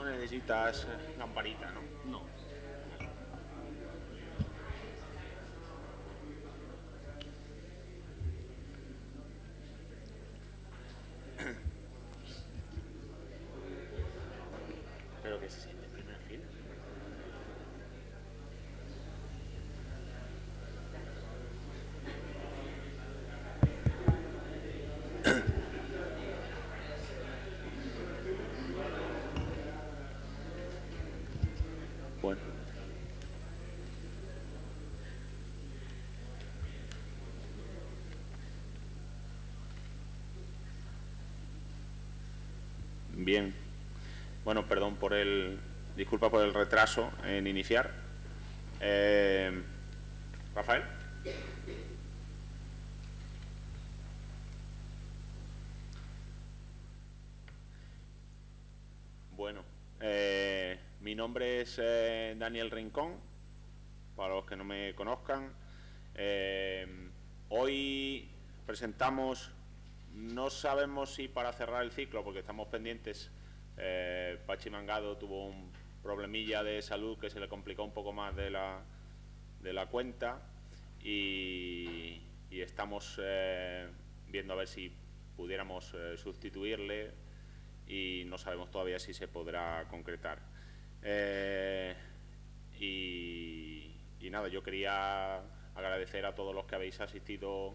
No necesitas lamparita, ¿no? No. Pero que se siente en primera fila. Bueno. Bien. Bueno, perdón por el... Disculpa por el retraso en iniciar. Rafael. Bueno, mi nombre es Daniel Rincón, para los que no me conozcan. Hoy presentamos, no sabemos si para cerrar el ciclo, porque estamos pendientes. Pachi Mangado tuvo un problemilla de salud que se le complicó un poco más de la cuenta y estamos viendo a ver si pudiéramos sustituirle y no sabemos todavía si se podrá concretar. Y nada, yo quería agradecer a todos los que habéis asistido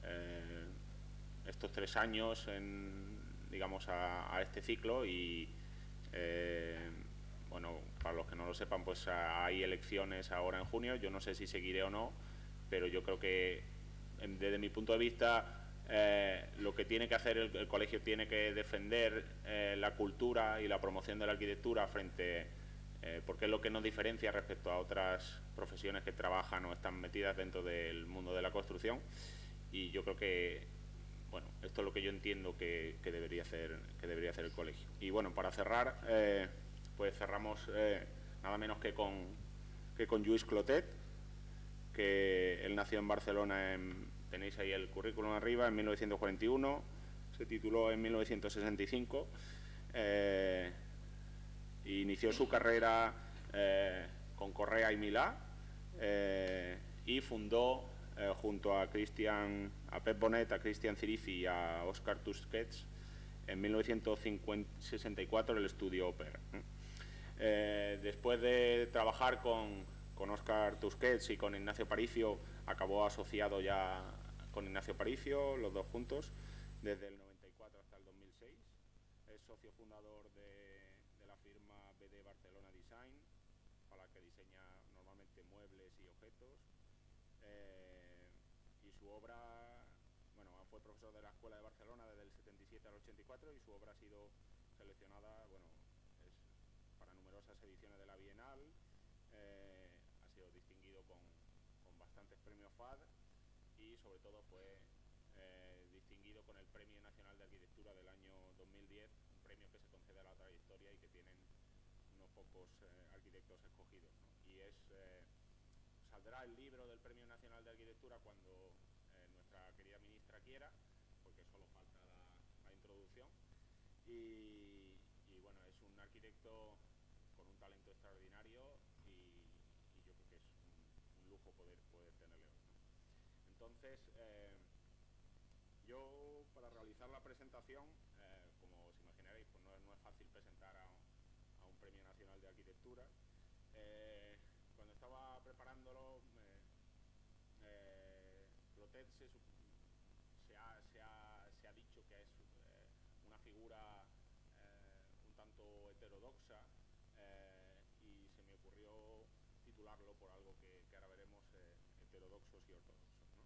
estos 3 años digamos a este ciclo y bueno, para los que no lo sepan, pues hay elecciones ahora en junio. Yo no sé si seguiré o no, pero yo creo que desde mi punto de vista lo que tiene que hacer el colegio tiene que defender la cultura y la promoción de la arquitectura frente porque es lo que nos diferencia respecto a otras profesiones que trabajan o están metidas dentro del mundo de la construcción. Y yo creo que bueno, esto es lo que yo entiendo que debería hacer el colegio. Y bueno, para cerrar, pues cerramos nada menos que con Lluís Clotet, que él nació en Barcelona, tenéis ahí el currículum arriba, en 1941, se tituló en 1965, inició su carrera con Correa y Milá y fundó junto a Pep Bonet, a Christian Cirici y a Oscar Tusquets en 1964 el estudio Opera. Después de trabajar con Oscar Tusquets y con Ignacio Aparicio, acabó asociado ya con Ignacio Aparicio, los dos juntos, desde el 94 hasta el 2006. Es socio fundador de la firma BD Barcelona Design, para la que diseña normalmente muebles y objetos. Y su obra, bueno, fue profesor de la Escuela de Barcelona desde el 77 al 84 y su obra ha sido seleccionada, bueno, para numerosas ediciones de la Bienal, ha sido distinguido con bastantes premios FAD y sobre todo fue distinguido con el Premio Nacional de Arquitectura del año 2010, un premio que se concede a la trayectoria y que tienen unos pocos arquitectos escogidos, ¿no? Y saldrá el libro del Premio Nacional de Arquitectura cuando nuestra querida ministra quiera, porque solo falta la introducción. Y bueno, es un arquitecto con un talento extraordinario y yo creo que es un lujo poder tenerle hoy, ¿no? Entonces, yo para realizar la presentación, como os imaginaréis, pues no es fácil presentar a un Premio Nacional de Arquitectura. Cuando estaba preparándolo, Clotet se ha dicho que es una figura un tanto heterodoxa y se me ocurrió titularlo por algo que ahora veremos, heterodoxos y ortodoxos, ¿no?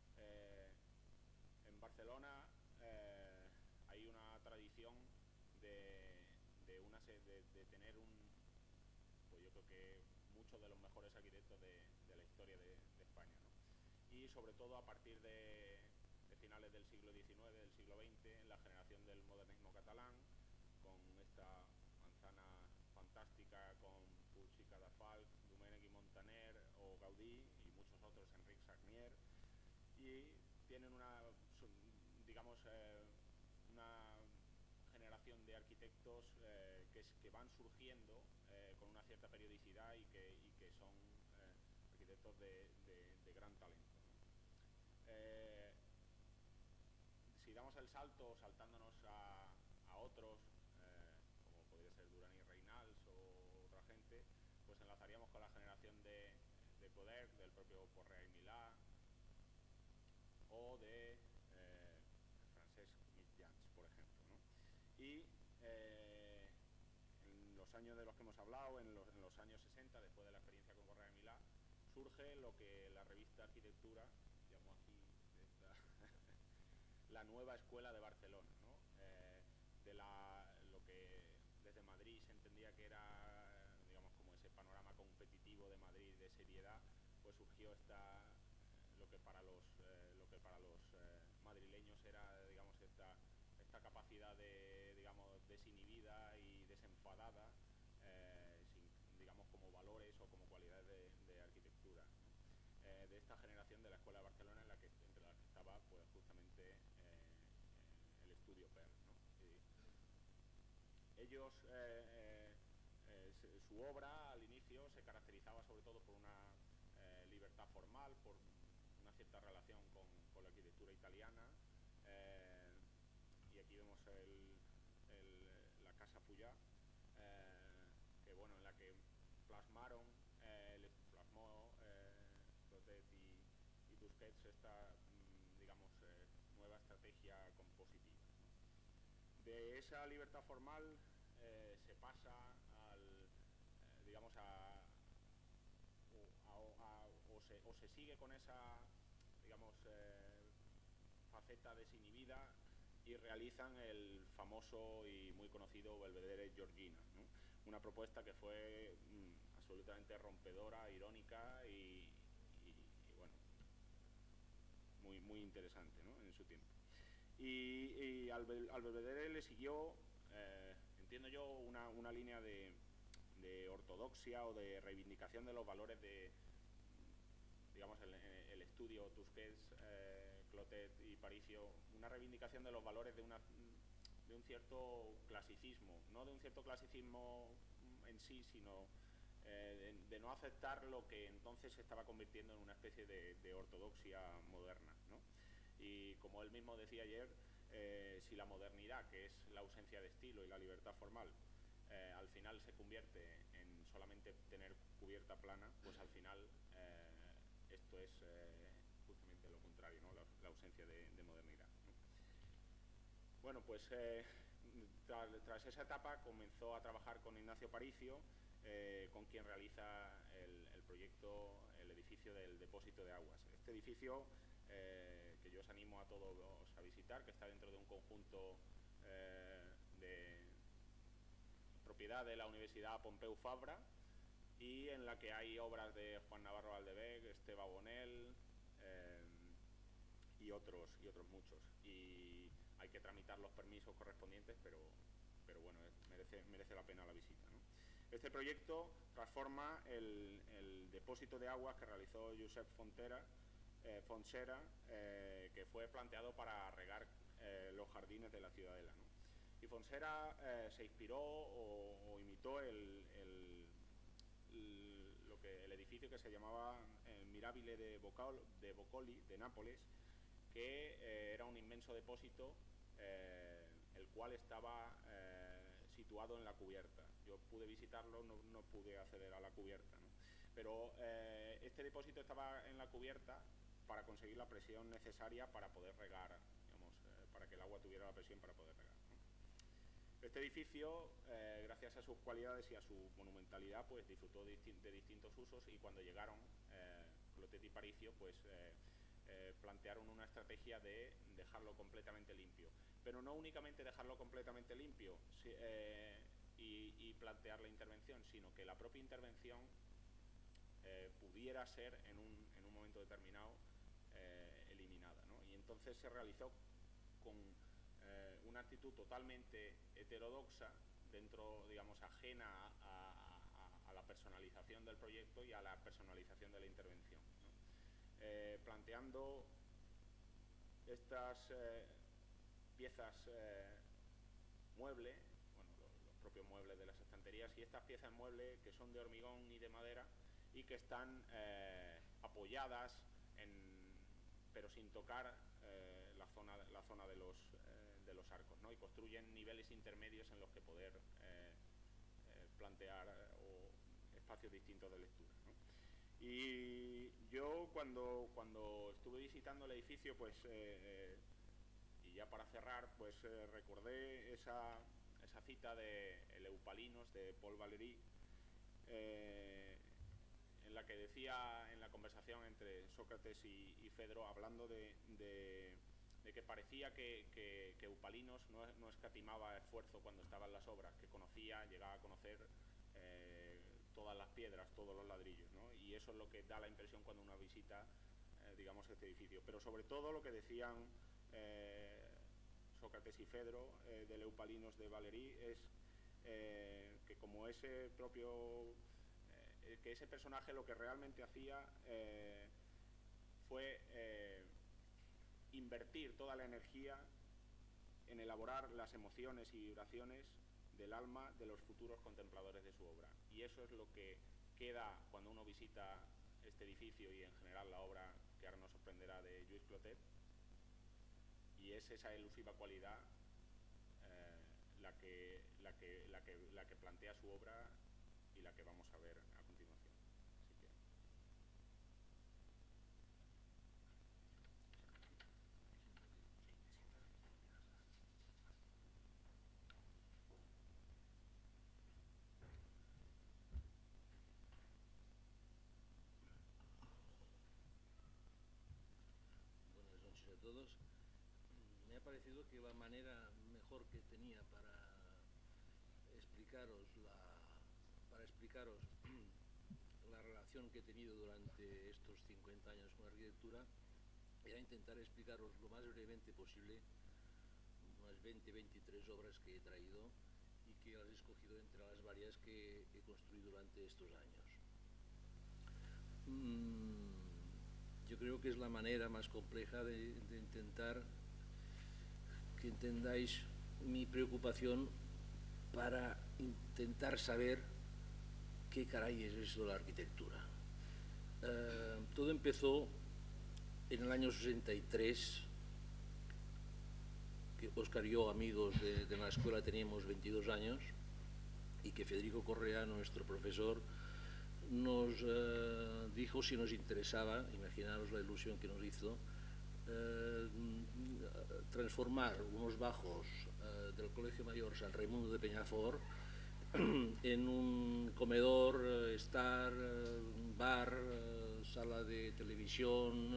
En Barcelona hay una tradición de tener pues yo creo que muchos de los mejores arquitectos de la historia de España, ¿no? Y sobre todo a partir de finales del siglo XIX, del siglo XX, en la generación del modernismo catalán, con esta manzana fantástica con Puig y Cadafalch, Domènech y Montaner o Gaudí y muchos otros, Enric Sagnier, y tienen una generación generación de arquitectos que van surgiendo con una cierta periodicidad y que son arquitectos de gran talento, ¿no? Si damos el salto, saltándonos a otros, como podría ser Duran y Reynals o otra gente, pues enlazaríamos con la generación de Coderch, del propio Correa y Milà, o de Francesc Mitjans, por ejemplo, ¿no? Y en los años de los que hemos hablado, en los años 60, después de la experiencia con Correa y Milà, surge lo que la revista Arquitectura llamó aquí la nueva escuela de Barcelona, ¿no? Lo que desde Madrid se entendía que era, digamos, como ese panorama competitivo de Madrid, de seriedad, pues surgió lo que para los madrileños era, digamos, esta capacidad digamos, desinhibida y desenfadada, digamos, como valores o como cualidades de arquitectura, ¿no? De esta generación de la Escuela de Barcelona, entre las que estaba pues justamente el estudio PER, ¿no? Ellos, su obra al inicio se caracterizaba sobre todo por una libertad formal, por una cierta relación con la arquitectura italiana, y aquí vemos la Casa Fuyà, que bueno, en la que plasmó Clotet y Tusquets esta, digamos, nueva estrategia compositiva, ¿no? De esa libertad formal se pasa digamos, o se sigue con esa, digamos, faceta desinhibida y realizan el famoso y muy conocido Belvedere Giorgina, ¿no? Una propuesta que fue absolutamente rompedora, irónica y bueno, muy interesante, ¿no? En su tiempo. Y al Belvedere le siguió, entiendo yo, una línea de ortodoxia o de reivindicación de los valores digamos, el estudio Tusquets, Clotet y Paricio, una reivindicación de los valores de un cierto clasicismo, no de un cierto clasicismo en sí, sino de no aceptar lo que entonces se estaba convirtiendo en una especie de ortodoxia moderna, ¿no? Y como él mismo decía ayer, si la modernidad, que es la ausencia de estilo y la libertad formal, al final se convierte en solamente tener cubierta plana, pues al final esto es justamente lo contrario, ¿no? La ausencia de modernidad, ¿no? Bueno, pues tras esa etapa comenzó a trabajar con Ignacio Paricio, con quien realiza el proyecto, el edificio del depósito de aguas. Este edificio, que yo os animo a todos a visitar, que está dentro de un conjunto de propiedad de la Universidad Pompeu Fabra, y en la que hay obras de Juan Navarro Aldebeg, Esteve Bonel y otros muchos. Y hay que tramitar los permisos correspondientes, pero bueno, merece la pena la visita, ¿no? Este proyecto transforma el depósito de aguas que realizó Josep Fonsera, que fue planteado para regar los jardines de la Ciudadela, ¿no? Y Fonsera se inspiró o imitó el edificio que se llamaba Mirabile de Boccoli, de Nápoles, que era un inmenso depósito, el cual estaba situado en la cubierta. Yo pude visitarlo, no pude acceder a la cubierta, ¿no? Pero este depósito estaba en la cubierta para conseguir la presión necesaria para poder regar, digamos, para que el agua tuviera la presión para poder regar, ¿no? Este edificio, gracias a sus cualidades y a su monumentalidad, pues disfrutó de distintos usos, y cuando llegaron Clotet y Paricio, pues plantearon una estrategia de dejarlo completamente limpio, pero no únicamente dejarlo completamente limpio y plantear la intervención, sino que la propia intervención pudiera ser en un momento determinado eliminada, ¿no? Y entonces se realizó con una actitud totalmente heterodoxa, dentro, digamos, ajena a la personalización del proyecto y a la personalización de la intervención, ¿no? Planteando estas piezas mueble propios muebles de las estanterías, y estas piezas muebles que son de hormigón y de madera y que están apoyadas pero sin tocar la zona de los arcos, ¿no? Y construyen niveles intermedios en los que poder plantear espacios distintos de lectura, ¿no? Y yo cuando estuve visitando el edificio, pues y ya para cerrar, pues recordé esa cita de El Eupalinos de Paul Valéry, en la que decía, en la conversación entre Sócrates y Fedro, hablando de que parecía que Eupalinos no escatimaba esfuerzo cuando estaba en las obras, que llegaba a conocer todas las piedras, todos los ladrillos, ¿no? Y eso es lo que da la impresión cuando uno visita, digamos, este edificio. Pero sobre todo lo que decían Sócrates y Fedro del Eupalinos de Valéry es que como ese personaje lo que realmente hacía fue invertir toda la energía en elaborar las emociones y vibraciones del alma de los futuros contempladores de su obra. Y eso es lo que queda cuando uno visita este edificio y en general la obra que ahora nos sorprenderá de Lluís Clotet, y es esa elusiva cualidad la que plantea su obra y la que vamos a ver a continuación. Así que... Buenas noches a todos. Me ha parecido que la manera mejor que tenía para explicaros la relación que he tenido durante estos 50 años con la arquitectura era intentar explicaros lo más brevemente posible unas 20-23 obras que he traído y que las he escogido entre las varias que he construido durante estos años. Yo creo que es la manera más compleja de intentar que entendáis mi preocupación para intentar saber qué caray es eso de la arquitectura. Todo empezó en el año 63, que Óscar y yo, amigos de la escuela, teníamos 22 años, y que Federico Correa, nuestro profesor, nos dijo si nos interesaba, imaginaros la ilusión que nos hizo, transformar unos bajos del Colegio Mayor San Raimundo de Peñafort en un comedor, estar, bar, sala de televisión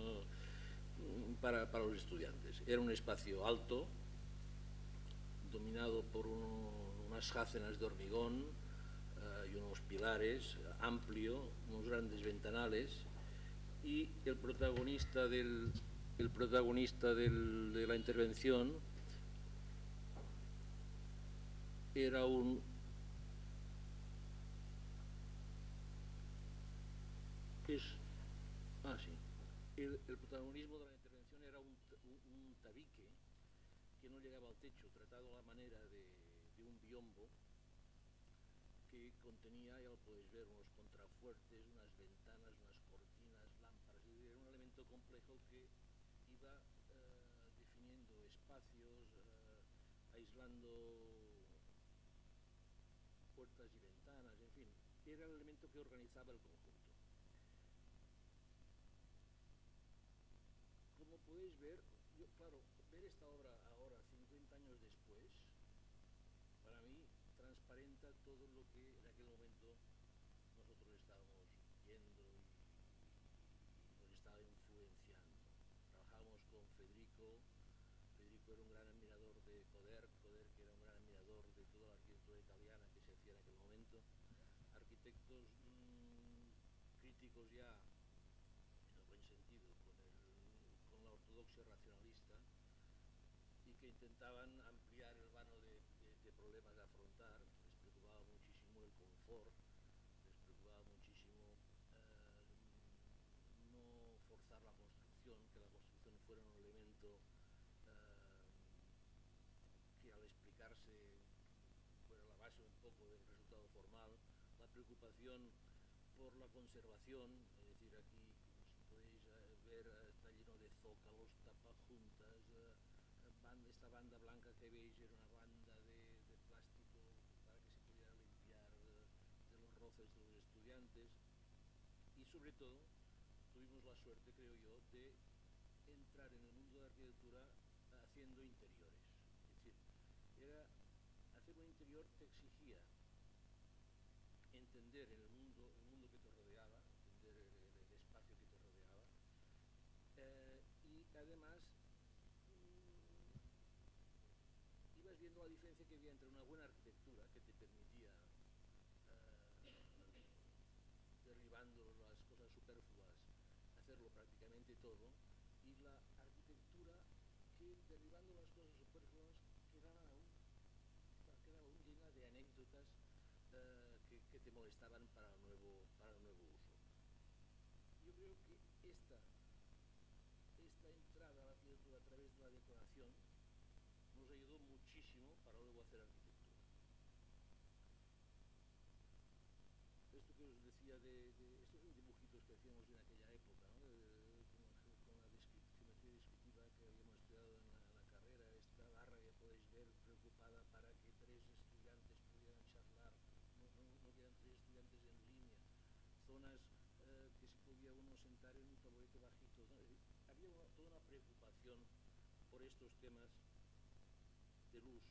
para los estudiantes. Era un espacio alto, dominado por unas jácenas de hormigón y unos pilares, amplio, unos grandes ventanales, y el protagonista de la intervención era el protagonismo de la intervención era un tabique que no llegaba al techo, tratado a la manera de un biombo, que contenía, ya lo podéis ver, unos contrafuertes, unas ventanas, unas cortinas, lámparas. Era un elemento complejo que iba definiendo espacios, aislando puertas y ventanas, en fin, era el elemento que organizaba el conjunto. Como podéis ver, claro, ver esta obra ahora, 50 años después, para mí transparenta todo lo que en aquel momento nosotros estábamos viendo y nos estaba influenciando. Trabajábamos con Federico. Federico era un gran admirador de Coder que era un gran admirador de toda la arquitectura italiana que se hacía en aquel momento. Arquitectos críticos ya, en el buen sentido, con la ortodoxia racionalista, y que intentaban ampliar el vano de problemas a afrontar. Les preocupaba muchísimo el confort, les preocupaba muchísimo no forzar la construcción, que la construcción fuera un elemento que al explicarse fuera la base poco del resultado formal, la preocupación por la conservación, es decir, aquí, como si podéis ver, está lleno de zócalos, tapajuntas, esta banda blanca que veis era una banda de plástico para que se pudiera limpiar de los roces de los estudiantes, y sobre todo tuvimos la suerte, creo yo, de entrar en el mundo de la arquitectura haciendo interiores. Es decir, hacer un interior te exigía entender el mundo que te rodeaba, entender el espacio que te rodeaba, y además ibas viendo la diferencia que había entre una buena arquitectura que te permitía, derribando las cosas superfluas, hacerlo prácticamente todo, y la arquitectura que, derribando las cosas superfluas, quedaba aún llena de anécdotas que te molestaban para el nuevo uso. Yo creo que esta entrada a la arquitectura a través de la decoración nos ayudó muchísimo para luego hacer arquitectura. Esto que os decía estos son dibujitos que hacíamos en aquella época, ¿no? Con la geometría descriptiva que habíamos estudiado en la carrera, esta barra que podéis ver preocupada para que 3 estudiantes pudieran charlar, no quedan 3 estudiantes en línea, zonas que se podía uno sentar en un taburete bajito, ¿no? Había toda una preocupación por estos temas del uso.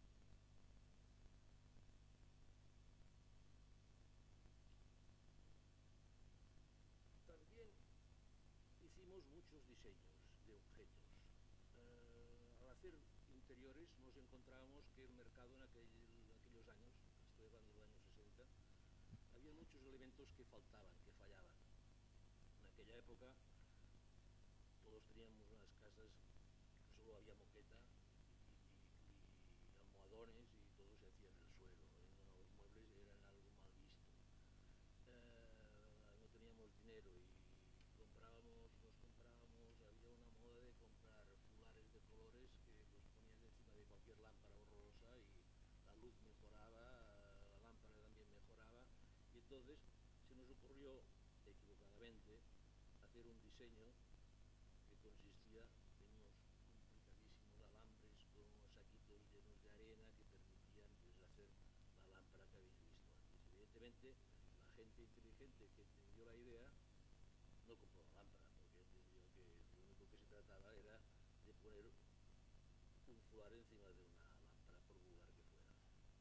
También hicimos muchos diseños de objetos. Al hacer interiores nos encontrábamos que el mercado en aquellos años, estoy hablando del año 60, había muchos elementos que faltaban, que fallaban. En aquella época todos teníamos unas casas que solo había moqueta y almohadones y todo se hacía en el suelo, ¿eh? Los muebles eran algo mal visto. No teníamos dinero y había una moda de comprar fulares de colores que los ponías encima de cualquier lámpara horrorosa y la luz mejoraba, la lámpara también mejoraba, y entonces se nos ocurrió, equivocadamente, hacer un diseño que consistía en unos complicadísimos alambres con unos saquitos llenos de arena que permitían, pues, hacer la lámpara que habéis visto antes. Evidentemente, la gente inteligente que entendió la idea no compró la lámpara, porque entendió que lo único que se trataba era de poner un fular encima de una lámpara, por vulgar que fuera.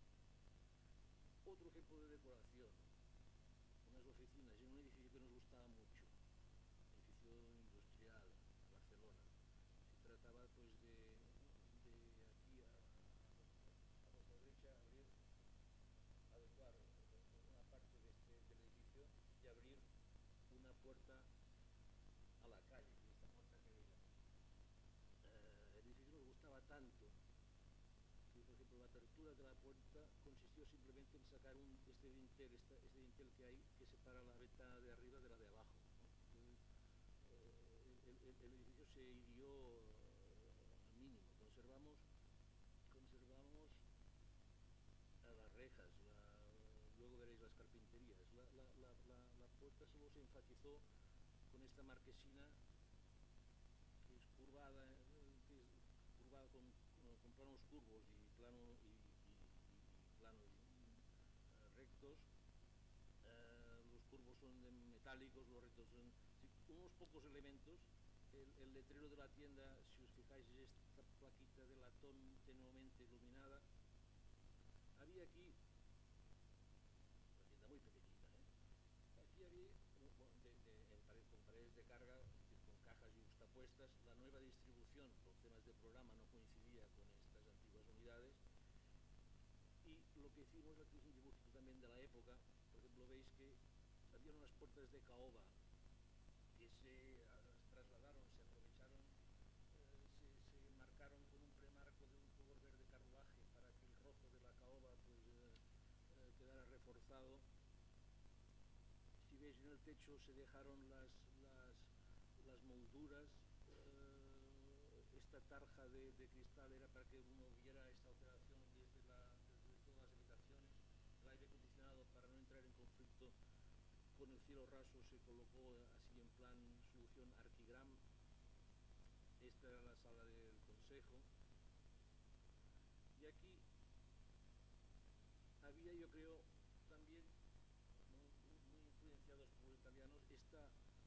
Otro ejemplo de decoración, unas oficinas en un edificio que nos gustaba mucho, edificio industrial, Barcelona. Se trataba, pues, de aquí a vuestra derecha adecuar una parte del edificio y abrir una puerta a la calle, y esta puerta que veis aquí. El edificio nos gustaba tanto que, por ejemplo, la apertura de la puerta consistió simplemente en sacar este dintel que hay, que separa la ventana de arriba de la de abajo, ¿no? El edificio se hirió al mínimo. Conservamos las rejas, luego veréis las carpinterías. La puerta solo se enfatizó con esta marquesina que es curvada, con planos curvos y planos rectos. Los curvos son metálicos, los rectos son, sí, unos pocos elementos. El letrero de la tienda, si os fijáis, es esta plaquita de latón tenuemente iluminada. Había aquí una tienda muy pequeñita, ¿eh? Aquí había, con paredes de carga, con cajas yuxtapuestas. La nueva distribución por temas de programa no coincidía con estas antiguas unidades, y lo que hicimos aquí es un dibujito también de la época. Por ejemplo, veis que había unas puertas de caoba que se trasladaron, se aprovecharon, se marcaron con un premarco de un color verde carruaje para que el rojo de la caoba, pues, quedara reforzado. Si veis, en el techo se dejaron las molduras. Esta tarja de cristal era para que uno viera esta operación desde todas las habitaciones. con el cielo raso se colocó así en plan solución arquigram. Esta era la sala del consejo. Y aquí había, yo creo, también, muy influenciados por los italianos, esta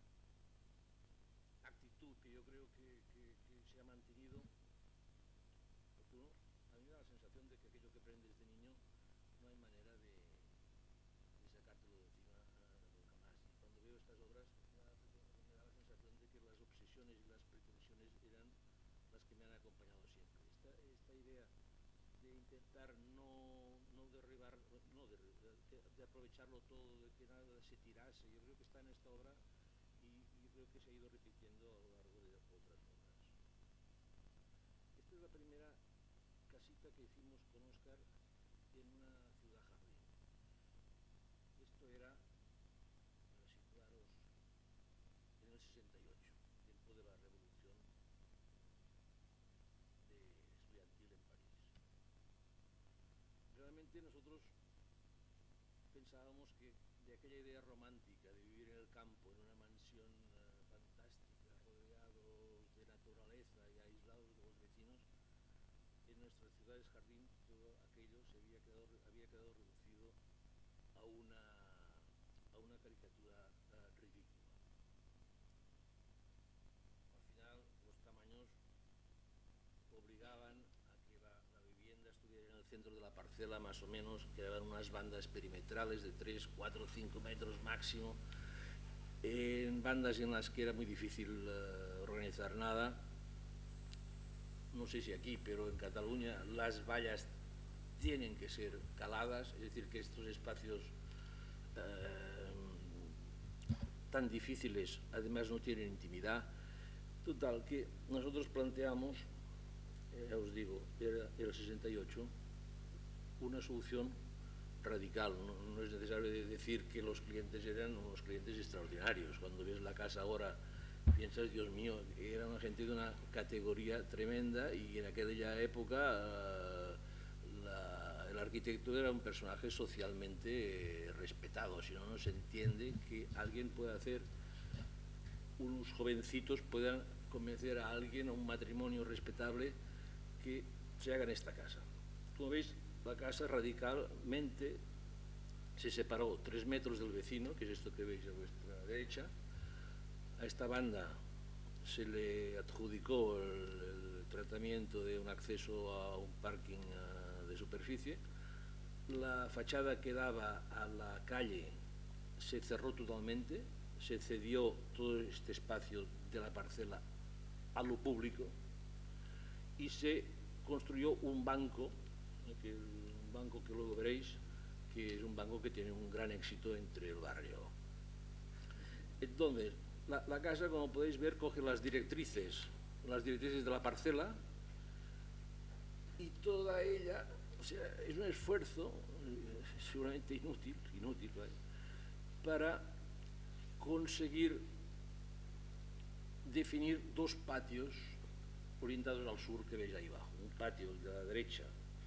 actitud que yo creo que se ha mantenido. Porque a mí me da la sensación de que aquello que aprendes de niño no hay manera de sacártelo de encima nunca más. Y cuando veo estas obras me da la sensación de que las obsesiones y las pretensiones eran las que me han acompañado siempre. Esta idea de intentar no derribar, de aprovecharlo todo, de que nada se tirase, yo creo que está en esta obra y yo creo que se ha ido repitiendo a lo largo de otras obras. Esta es la primera casita que hicimos con Óscar en una ciudad jardín. Esto era, para situaros, en el 68, tiempo de la revolución estudiantil en París. Realmente nosotros pensábamos que de aquella idea romántica de vivir en el campo, en una mansión fantástica, rodeados de naturaleza y aislados de los vecinos, en nuestras ciudades jardín todo aquello había quedado reducido a una caricatura ridícula. Al final los tamaños obligaban a que la vivienda estuviera en el centro de la parcela, más o menos, que eran unas bandas perimetrales de 3, 4, 5 metros máximo, en bandas en las que era muy difícil organizar nada. No sé si aquí, pero en Cataluña las vallas tienen que ser caladas, es decir, que estos espacios tan difíciles además no tienen intimidad. Total, que nosotros planteamos, ya os digo, era el 68, una solución radical. No es necesario decir que los clientes eran unos clientes extraordinarios. Cuando ves la casa ahora piensas, Dios mío, era una gente de una categoría tremenda, y en aquella época el arquitecto era un personaje socialmente respetado. Si no, no se entiende que alguien pueda hacer, unos jovencitos puedan convencer a alguien, a un matrimonio respetable, que se haga en esta casa. Como veis, la casa radicalmente se separó 3 metros del vecino, que es esto que veis a vuestra derecha. A esta banda se le adjudicó el tratamiento de un acceso a un parking de superficie. La fachada que daba a la calle se cerró totalmente, se cedió todo este espacio de la parcela a lo público y se construyó un banco que luego veréis, que es un banco que tiene un gran éxito entre el barrio. Entonces, la casa, como podéis ver, coge las directrices de la parcela, y toda ella, o sea, es un esfuerzo seguramente inútil, ¿vale?, para conseguir definir 2 patios orientados al sur que veis ahí abajo. Un patio de la derecha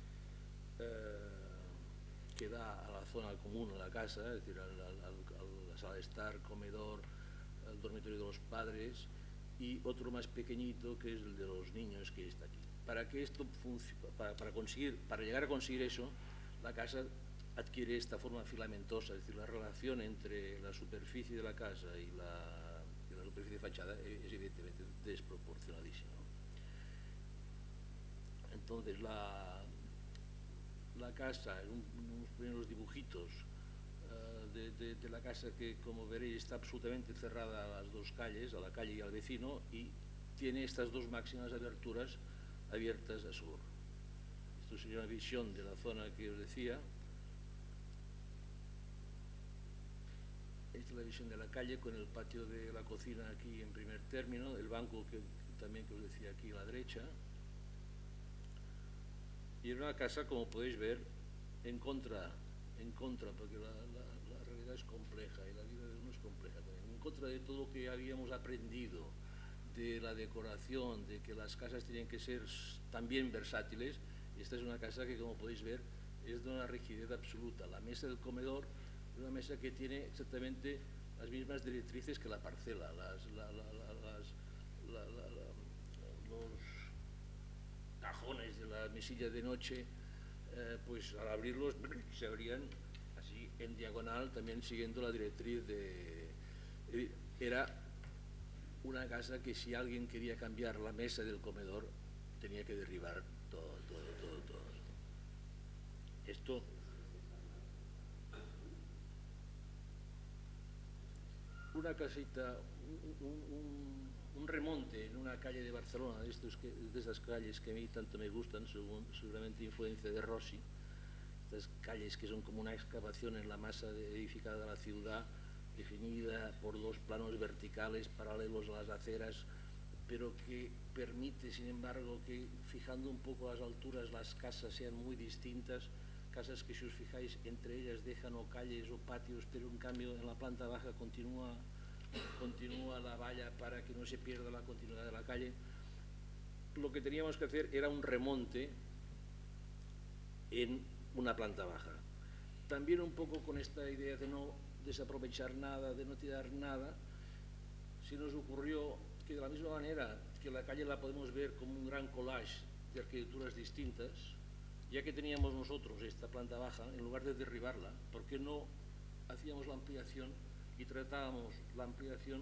que da a la zona común de la casa, es decir, a la sala de estar, comedor, al dormitorio de los padres, y otro más pequeñito que es el de los niños, que está aquí. Para que esto para llegar a conseguir eso, la casa adquiere esta forma filamentosa, es decir, la relación entre la superficie de la casa y la superficie de fachada es evidentemente desproporcionadísima. Entonces la casa, unos primeros dibujitos de la casa, que como veréis está absolutamente cerrada a las 2 calles, a la calle y al vecino, y tiene estas 2 máximas aberturas abiertas a sur. Esto sería una visión de la zona que os decía. Esta es la visión de la calle, con el patio de la cocina aquí en primer término, el banco también que os decía aquí a la derecha. Y era una casa, como podéis ver, en contra, porque la realidad es compleja y la vida de uno es compleja también, en contra de todo lo que habíamos aprendido de la decoración, de que las casas tienen que ser también versátiles. Esta es una casa que, como podéis ver, es de una rigidez absoluta. La mesa del comedor una mesa que tiene exactamente las mismas directrices que la parcela, los cajones de la mesilla de noche, pues al abrirlos se abrían así en diagonal, también siguiendo la directriz de... Era una casa que si alguien quería cambiar la mesa del comedor tenía que derribar todo. Esto... Una casita, un remonte en una calle de Barcelona, de esas calles que a mí tanto me gustan, seguramente influencia de Rossi, estas calles que son como una excavación en la masa edificada de la ciudad, definida por dos planos verticales paralelos a las aceras, pero que permite, sin embargo, que fijando un poco las alturas las casas sean muy distintas, casas que si os fijáis entre ellas dejan o calles o patios, pero en cambio en la planta baja continúa la valla para que no se pierda la continuidad de la calle. Lo que teníamos que hacer era un remonte en una planta baja. También un poco con esta idea de no desaprovechar nada, de no tirar nada, se nos ocurrió que de la misma manera que la calle la podemos ver como un gran collage de arquitecturas distintas, ya que teníamos nosotros esta planta baja, en lugar de derribarla, ¿por qué no hacíamos la ampliación y tratábamos la ampliación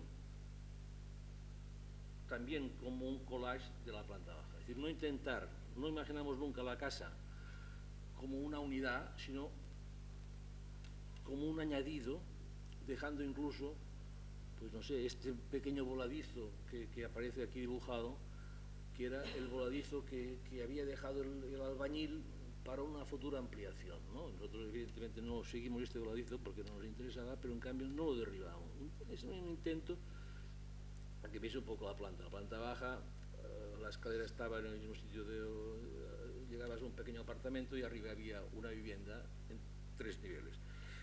también como un collage de la planta baja? Es decir, no imaginamos nunca la casa como una unidad, sino como un añadido, dejando incluso, pues no sé, este pequeño voladizo que aparece aquí dibujado, que era el voladizo que había dejado el albañil para una futura ampliación, ¿no? Nosotros evidentemente no seguimos este voladizo porque no nos interesaba, pero en cambio no lo derribamos. Es un intento a que veáis un poco la planta. La planta baja, la escalera estaba en el mismo sitio, llegabas a un pequeño apartamento y arriba había una vivienda en 3 niveles.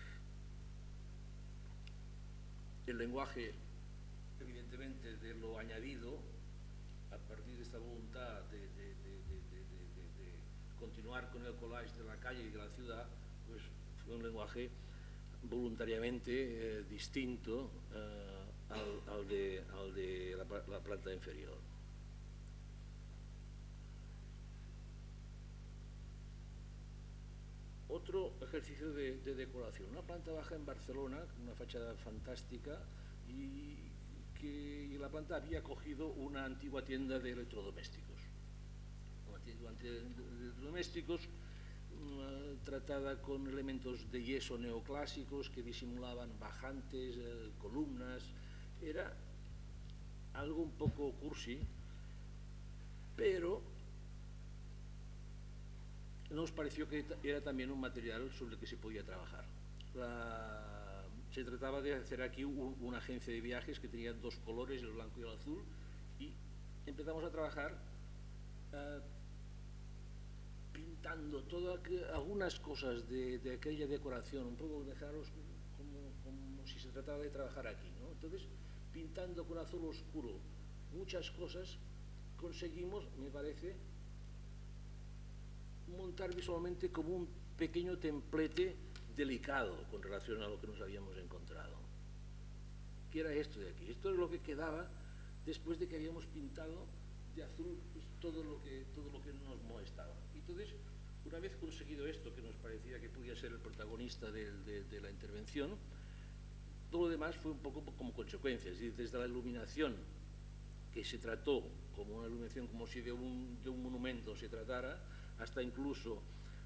El lenguaje, evidentemente, de lo añadido, a partir de esta voluntad de continuar con el collage de la calle y de la ciudad, pues fue un lenguaje voluntariamente distinto al de la planta inferior. Otro ejercicio de decoración, una planta baja en Barcelona, una fachada fantástica, y la planta había cogido una antigua tienda de electrodomésticos. Electrodomésticos tratada con elementos de yeso neoclásicos que disimulaban bajantes, columnas. Era algo un poco cursi, pero nos pareció que era también un material sobre el que se podía trabajar. Se trataba de hacer aquí una agencia de viajes que tenía 2 colores, el blanco y el azul, y empezamos a trabajar pintando algunas cosas de aquella decoración, un poco dejaros como si se trataba de trabajar aquí, ¿no? Entonces, pintando con azul oscuro muchas cosas, conseguimos, me parece, montar visualmente como un pequeño templete delicado con relación a lo que nos habíamos encontrado. ¿Qué era esto de aquí? Esto es lo que quedaba después de que habíamos pintado de azul pues, todo lo que nos molestaba. Entonces, una vez conseguido esto, que nos parecía que podía ser el protagonista de la intervención, todo lo demás fue un poco como consecuencia. Es decir, desde la iluminación, que se trató como una iluminación como si de un monumento se tratara, hasta incluso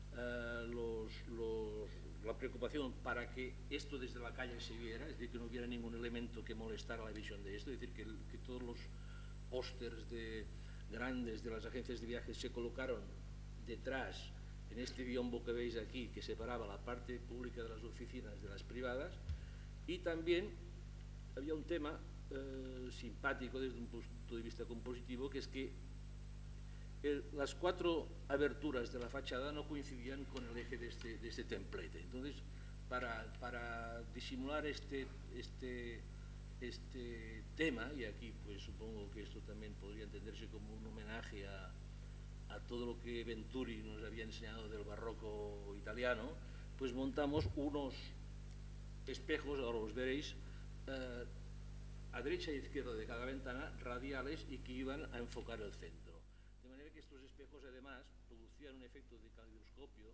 la preocupación para que esto desde la calle se viera, es decir, que no hubiera ningún elemento que molestara la visión de esto, es decir, que todos los pósters grandes de las agencias de viajes se colocaron detrás, en este biombo que veis aquí, que separaba la parte pública de las oficinas de las privadas, y también había un tema simpático desde un punto de vista compositivo, que es que las 4 aberturas de la fachada no coincidían con el eje de este templete. Entonces, para disimular este tema, y aquí pues supongo que esto también podría entenderse como un homenaje a todo lo que Venturi nos había enseñado del barroco italiano, pues montamos unos espejos, ahora os veréis, a derecha e izquierda de cada ventana, radiales y que iban a enfocar el centro. De manera que estos espejos además producían un efecto de caleidoscopio,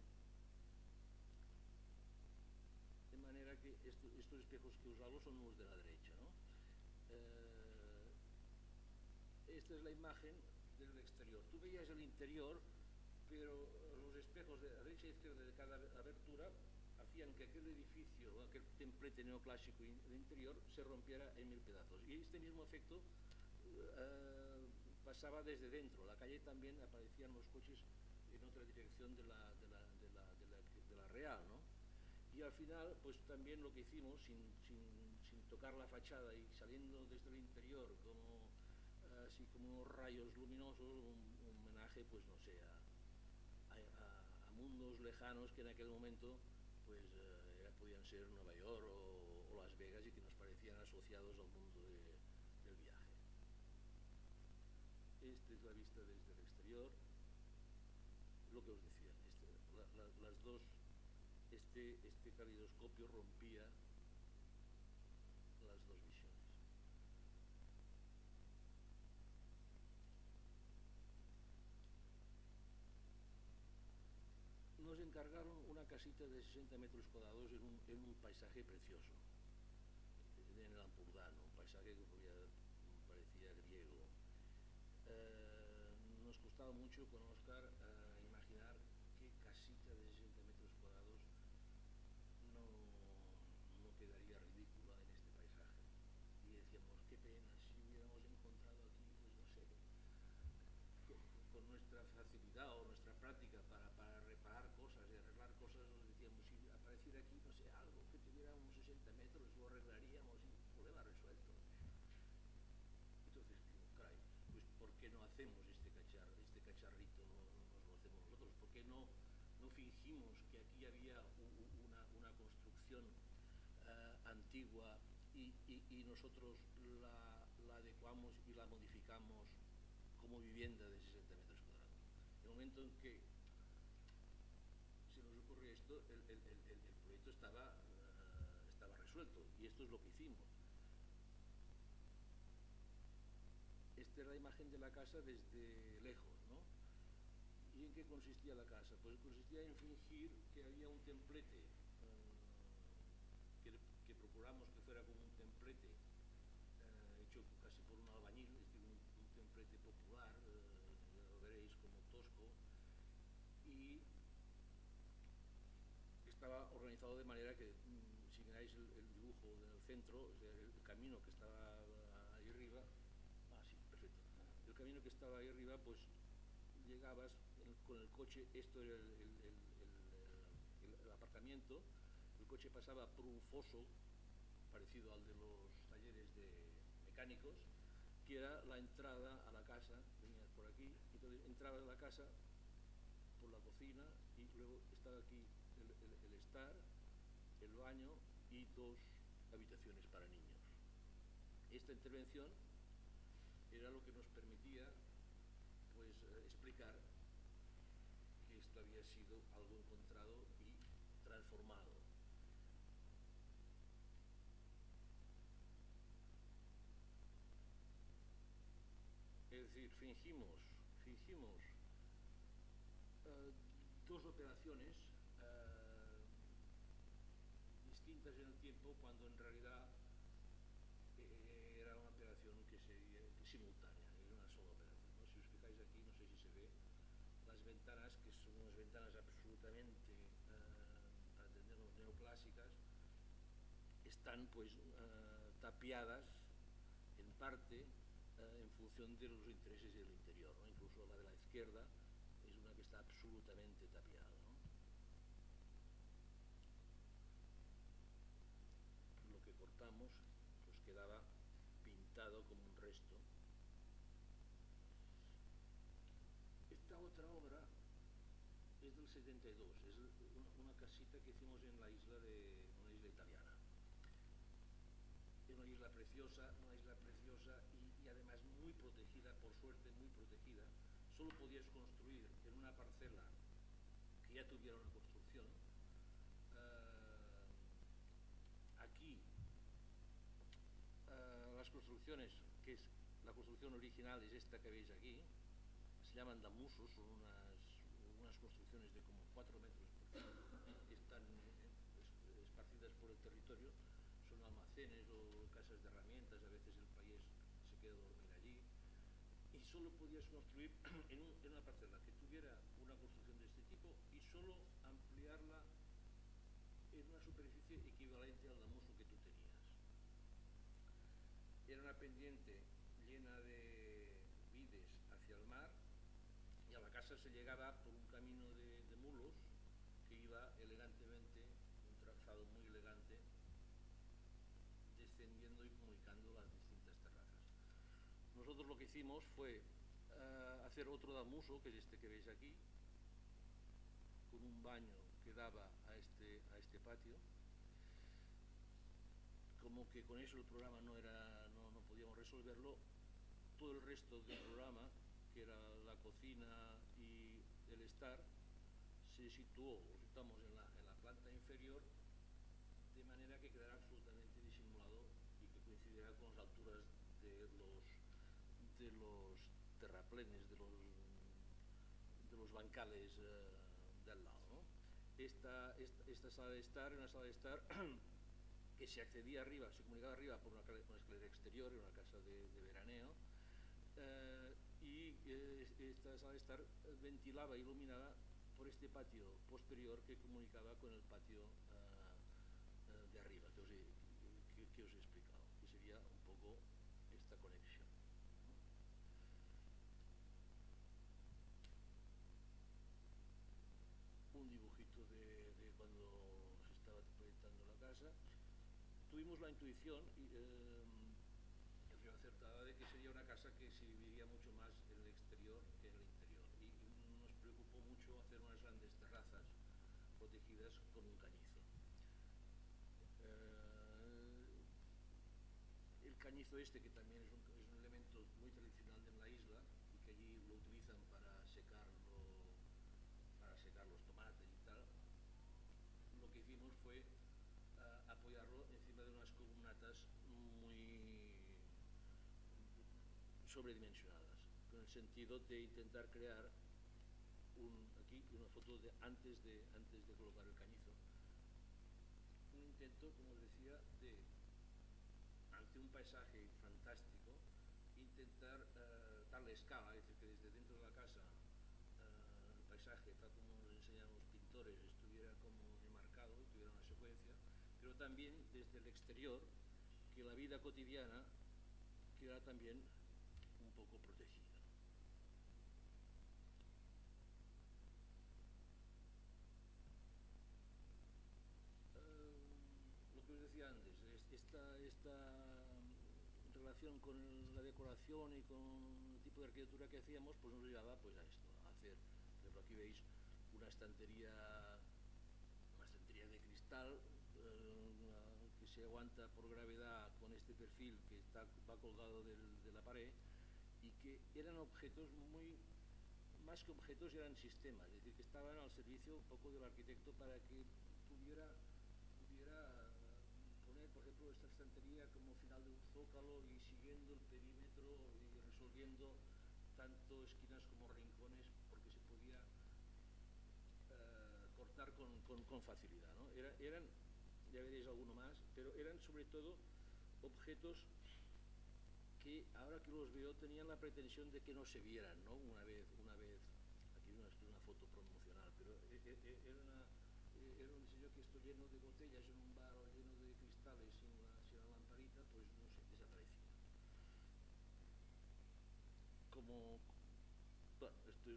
de manera que estos espejos que os hablo son los de la derecha, ¿no? Esta es la imagen del exterior. Tú veías el interior, pero los espejos de derecha e izquierda de cada abertura hacían que aquel edificio, aquel templete neoclásico de interior, se rompiera en 1000 pedazos. Y este mismo efecto pasaba desde dentro. La calle también aparecían los coches en otra dirección de la real, ¿no? Y al final, pues también lo que hicimos, sin tocar la fachada y saliendo desde el interior como así como unos rayos luminosos, un homenaje, pues no sé, a mundos lejanos que en aquel momento pues podían ser Nueva York o Las Vegas y que nos parecían asociados al mundo del viaje. Esta es la vista desde el exterior, lo que os decía, las dos, este caleidoscopio rompía las dos visiones. Nos encargaron una casita de 60 metros cuadrados en un paisaje precioso, en el Ampurdano, un paisaje que parecía griego. Nos costaba mucho con Óscar imaginar qué casita de 60 metros cuadrados no quedaría ridícula en este paisaje. Y decíamos, qué pena, si hubiéramos encontrado aquí, pues no sé, con nuestra facilidad o nuestra práctica para reparar cosas y arreglar cosas, nos decíamos, si apareciera aquí, no sé, algo que tuviera unos 60 metros, lo arreglaríamos y problema resuelto. Entonces, caray, pues ¿por qué no hacemos este cacharrito, no nos lo hacemos nosotros? ¿Por qué no fingimos que aquí había una construcción antigua y nosotros la adecuamos y la modificamos como vivienda de 60 metros cuadrados? En el momento en que se nos ocurre esto, el proyecto estaba resuelto, y esto es lo que hicimos. Esta es la imagen de la casa desde lejos, ¿no? ¿Y en qué consistía la casa? Pues consistía en fingir que había un templete que procuramos que fuera como un templete hecho casi por un albañil, es decir, un templete popular, ya lo veréis, como tosco, y estaba organizado de manera que, si miráis el dibujo del centro, o sea, el camino que estaba ahí arriba, sí, perfecto, el camino que estaba ahí arriba, pues llegabas con el coche, esto era el aparcamiento, el coche pasaba por un foso parecido al de los talleres de mecánicos, que era la entrada a la casa. Venías por aquí, entonces entrabas a la casa por la cocina y luego estaba aquí el estar, el baño y 2 habitaciones para niños. Esta intervención era lo que nos permitía pues explicar que esto había sido algo encontrado y transformado. Es decir, fingimos 2 operaciones distintas en el tiempo, cuando en realidad era una operación que sería simultánea, era una sola operación, ¿no? Si os fijáis aquí, no sé si se ve, las ventanas, que son unas ventanas absolutamente, para entendernos, neoclásicas, están pues tapiadas en parte en función de los intereses del interior, ¿no? Incluso la de la izquierda es una que está absolutamente tapiada, ¿no? Lo que cortamos pues quedaba pintado como un resto. Esta otra obra es del 72, es una casita que hicimos en una isla italiana. Es una isla preciosa y además muy protegida, por suerte muy protegida. Solo podías construir en una parcela que ya tuviera una construcción. construcciones, que es la construcción original, es esta que veis aquí, se llaman damusos, son unas construcciones de como 4 metros, porque están esparcidas por el territorio, son almacenes o casas de herramientas, a veces el payés se queda a dormir allí, y solo podías construir en una parcela que tuviera una construcción de este tipo y solo ampliarla en una superficie equivalente al damuso que tú tenías. Era una pendiente llena de vides hacia el mar y a la casa se llegaba por un camino de mulos que iba elegantemente, un trazado muy elegante, descendiendo y comunicando las distintas terrazas. Nosotros lo que hicimos fue hacer otro damuso, que es este que veis aquí, con un baño que daba a este patio. Como que con eso el programa no podíamos resolverlo, todo el resto del programa, que era la cocina y el estar, se situamos en la planta inferior, de manera que quedara absolutamente disimulado y que coincidiera con las alturas de los terraplenes, de los bancales del lado, ¿no? Esta sala de estar era una sala de estar que se accedía arriba, se comunicaba arriba por una escalera exterior, en una casa de veraneo, y esta sala de estar ventilaba e iluminaba por este patio posterior que comunicaba con el patio de arriba, que os he explicado, que sería un poco esta conexión. Un dibujito de cuando se estaba proyectando la casa. Tuvimos la intuición acertada de que sería una casa que se viviría mucho más en el exterior que en el interior, y nos preocupó mucho hacer unas grandes terrazas protegidas con un cañizo. El cañizo este, que también es un elemento muy tradicional de la isla y que allí lo utilizan para secar los tomates y tal, lo que hicimos fue apoyarlo encima de unas columnatas muy sobredimensionadas, con el sentido de intentar crear aquí una foto de antes de colocar el cañizo, un intento, como os decía, de, ante un paisaje fantástico, intentar darle escala, es decir, que desde dentro de la casa el paisaje, tal como nos enseñan los pintores, estuviera como enmarcado, tuviera una secuencia, pero también desde el exterior, que la vida cotidiana quedara también un poco protegida. Lo que os decía antes, esta relación con la decoración y con el tipo de arquitectura que hacíamos, pues nos llevaba pues a esto, a hacer, por ejemplo, aquí veis una estantería de cristal que se aguanta por gravedad con este perfil que va colgado de la pared, y que eran objetos más que objetos, eran sistemas, es decir, que estaban al servicio un poco del arquitecto para que pudiera poner, por ejemplo, esta estantería como final de un zócalo y siguiendo el perímetro y resolviendo tanto esquinas como rincones, porque se podía cortar con facilidad, ¿no? Eran, ya veréis alguno más, pero eran sobre todo objetos que ahora que los veo tenían la pretensión de que no se vieran, ¿no? Una vez, aquí una foto promocional, pero era un diseño que esto lleno de botellas en un bar o lleno de cristales sin la lamparita, pues no sé, desaparecía. Como, bueno, esto es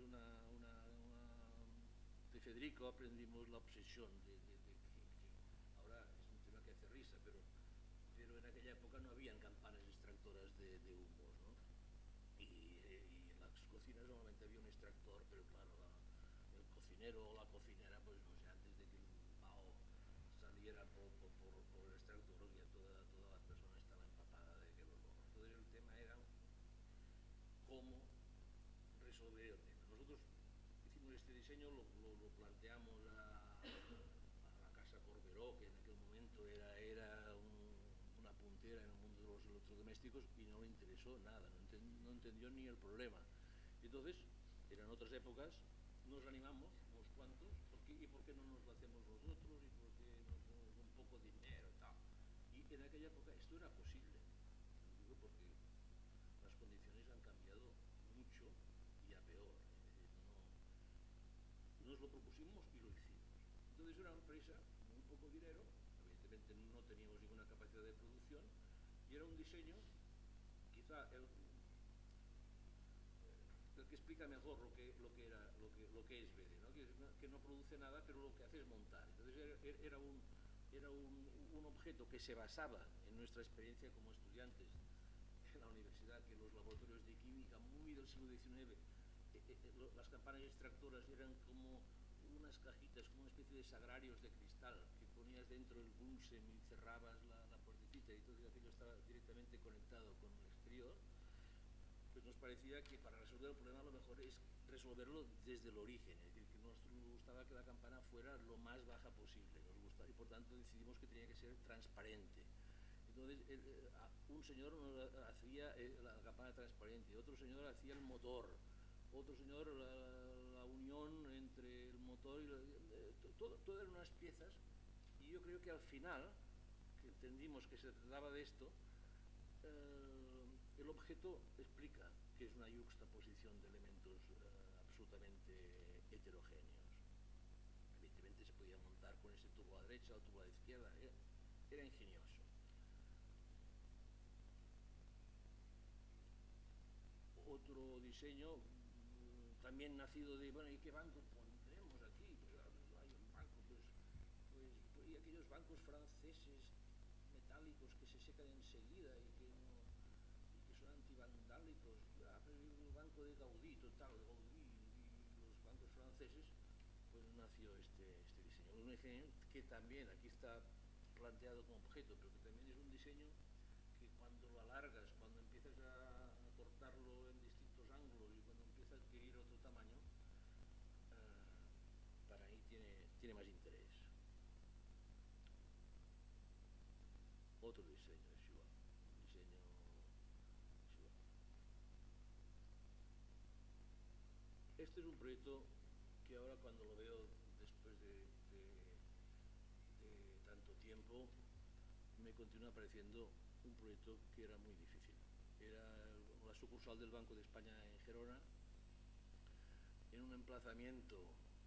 de Federico aprendimos la obsesión de que ahora es un tema que hace risa, pero en aquella época no habían campanas extractoras de humos, ¿no? Y en las cocinas normalmente había un extractor, pero claro, el cocinero o la cocinera, pues no sé, antes de que el vaho saliera por el extractor, ya toda la persona estaba empapada de aquel olor. Entonces el tema era cómo resolver el tema. Nosotros hicimos este diseño, lo planteamos a la casa Corberó, que en aquel momento era una puntera en el mundo de los electrodomésticos y no le interesó nada, no entendió ni el problema. Entonces, eran otras épocas, nos animamos unos cuantos, ¿y por qué no nos lo hacemos nosotros? ¿Y por qué no ponemos un poco de dinero y tal? Y en aquella época esto era posible, digo porque las condiciones han cambiado mucho y a peor. Nos lo propusimos y lo hicimos. Entonces era una empresa, muy poco dinero, evidentemente no teníamos ninguna capacidad de producción, y era un diseño, quizá el que explica mejor lo que es BD, ¿no? Que no produce nada, pero lo que hace es montar. Entonces era un objeto que se basaba en nuestra experiencia como estudiantes en la universidad, que los laboratorios de química muy del siglo XIX, las campanas extractoras eran como unas cajitas, como una especie de sagrarios de cristal, que ponías dentro el bunsen y cerrabas la puertecita y todo aquello estaba directamente conectado con el exterior. Pues nos parecía que para resolver el problema lo mejor es resolverlo desde el origen, es decir, que nos gustaba que la campana fuera lo más baja posible, y por tanto decidimos que tenía que ser transparente. Entonces un señor hacía la campana transparente, otro señor hacía el motor, otro señor la unión entre el motor y todo eran unas piezas, y yo creo que al final, que entendimos que se trataba de esto, el objeto explica que es una yuxtaposición de elementos absolutamente heterogéneos. Evidentemente se podía montar con ese tubo a la derecha o tubo a la izquierda, era ingenioso. Otro diseño también nacido de, bueno, ¿y qué banco pondremos aquí? Pues no hay un banco, y aquellos bancos franceses metálicos que se secan enseguida y que son antivandálicos, el banco de Gaudí, total, Gaudí y los bancos franceses, pues nació este diseño. Un diseño que también aquí está planteado como objeto, pero que también es un diseño que cuando lo alargas, cuando empiezas a cortarlo en distintos ángulos y cuando empieza a adquirir otro tamaño, para mí tiene más interés. Otro diseño de Schwab, diseño Schwab. Este es un proyecto que ahora cuando lo veo después de tanto tiempo me continúa pareciendo un proyecto que era muy difícil. Era la sucursal del Banco de España en Gerona, en un emplazamiento.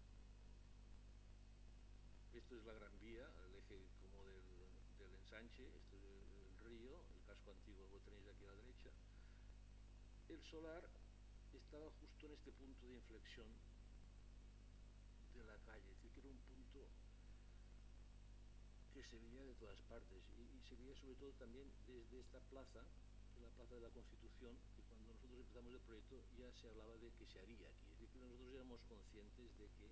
Esto es la Gran Vía, el eje como del ensanche, esto es el río, el casco antiguo lo tenéis aquí a la derecha. El solar estaba justo en este punto de inflexión de la calle, es decir, que era un punto que se veía de todas partes y se veía sobre todo también desde esta plaza, la Plaza de la Constitución, que cuando nosotros empezamos el proyecto ya se hablaba de que se haría aquí, es decir, que nosotros éramos conscientes de que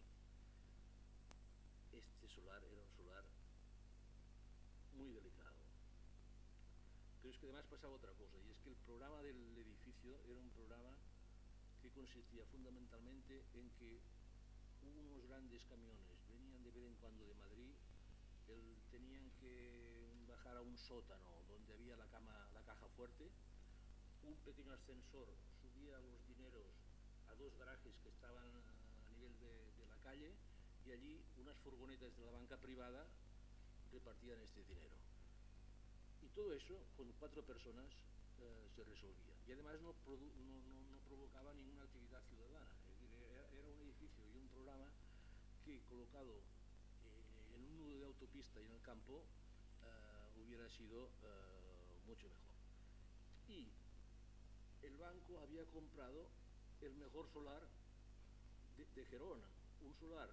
este solar era un solar muy delicado. Pero es que además pasaba otra cosa, y es que el programa del edificio era un programa que consistía fundamentalmente en que unos grandes camiones venían de vez en cuando de Madrid, tenían que bajar a un sótano donde había la caja fuerte, un pequeño ascensor subía los dineros a dos garajes que estaban a nivel de la calle, y allí unas furgonetas de la banca privada repartían este dinero. Y todo eso, con 4 personas, se resolvía. Y además no provocaba ninguna actividad ciudadana. Es decir, era un edificio y un programa que, colocado en un nudo de autopista y en el campo, hubiera sido mucho mejor. Y el banco había comprado el mejor solar de Gerona, un solar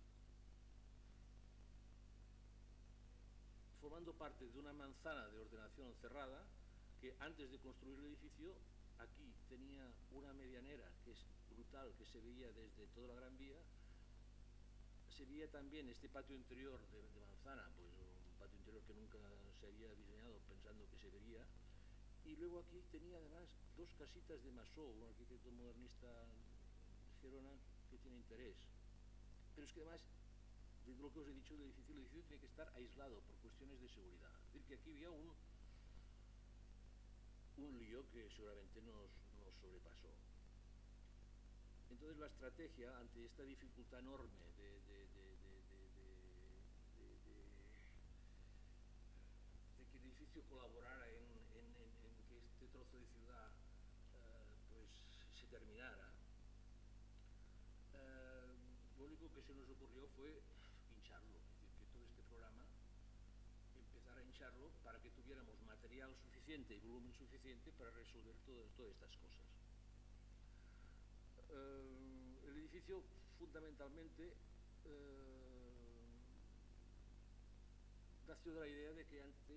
formando parte de una manzana de ordenación cerrada, que antes de construir el edificio, aquí tenía una medianera que es brutal, que se veía desde toda la Gran Vía. Se veía también este patio interior de manzana, pues un patio interior que nunca se había diseñado pensando que se vería. Y luego aquí tenía además 2 casitas de Masó, un arquitecto modernista de Gerona que tiene interés. Pero es que además, de lo que os he dicho del edificio, el edificio tiene que estar aislado por cuestiones de seguridad. Es decir, que aquí había un lío que seguramente nos sobrepasó. Entonces la estrategia ante esta dificultad enorme de que el edificio colaborara en que este trozo de ciudad pues se terminara, lo único que se nos ocurrió fue hincharlo, es decir, que todo este programa empezar a hincharlo para que tuviéramos material suficiente y volumen suficiente para resolver todas estas cosas. El edificio fundamentalmente nació de la idea de que ante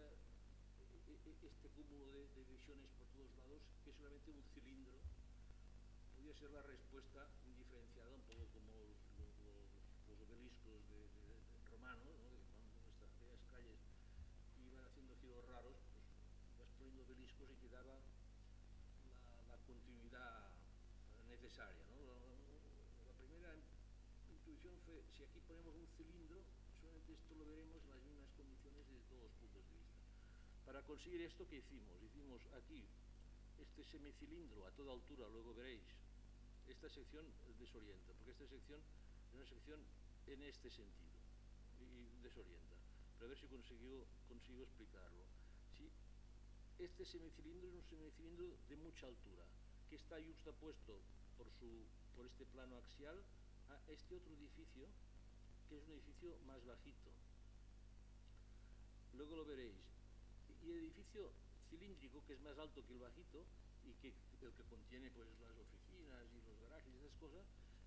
este cúmulo de visiones por todos lados, que solamente un cilindro podía ser la respuesta indiferenciada, un poco como los obeliscos romanos, ¿no? De cuando aquellas calles iban haciendo giros raros, pues ibas poniendo obeliscos y quedaba la continuidad necesaria, ¿no? La primera intuición fue, si aquí ponemos un cilindro, solamente esto lo veremos en las mismas condiciones desde todos los puntos de vista. Para conseguir esto, ¿qué hicimos? Hicimos aquí este semicilindro a toda altura, luego veréis. Esta sección desorienta, porque esta sección es una sección en este sentido y desorienta. Pero a ver si consigo explicarlo. ¿Sí? Este semicilindro es un semicilindro de mucha altura, que está yuxtapuesto por este plano axial a este otro edificio, que es un edificio más bajito. Luego lo veréis. Y el edificio cilíndrico, que es más alto que el bajito, y que el que contiene pues las oficinas y los garajes y esas cosas,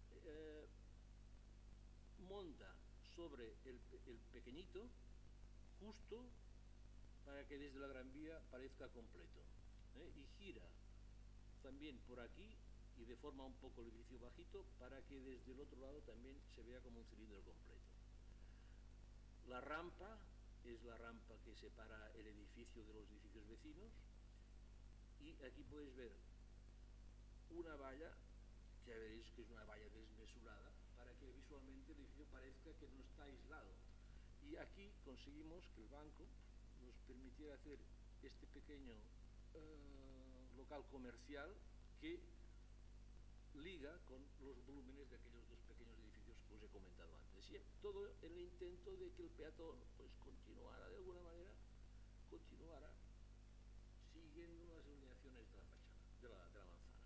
monta sobre el pequeñito justo para que desde la Gran Vía parezca completo, y gira también por aquí y deforma un poco el edificio bajito para que desde el otro lado también se vea como un cilindro completo. La rampa es la rampa que separa el edificio de los edificios vecinos, y aquí podéis ver una valla, que ya veréis que es una valla desmesurada, para que visualmente el edificio parezca que no está aislado. Y aquí conseguimos que el banco nos permitiera hacer este pequeño local comercial que liga con los volúmenes de aquellos dos pequeños edificios que os he comentado antes. Y todo en el intento de que el peatón pues continuara de alguna manera, continuara siguiendo las alineaciones de la fachada, de la manzana.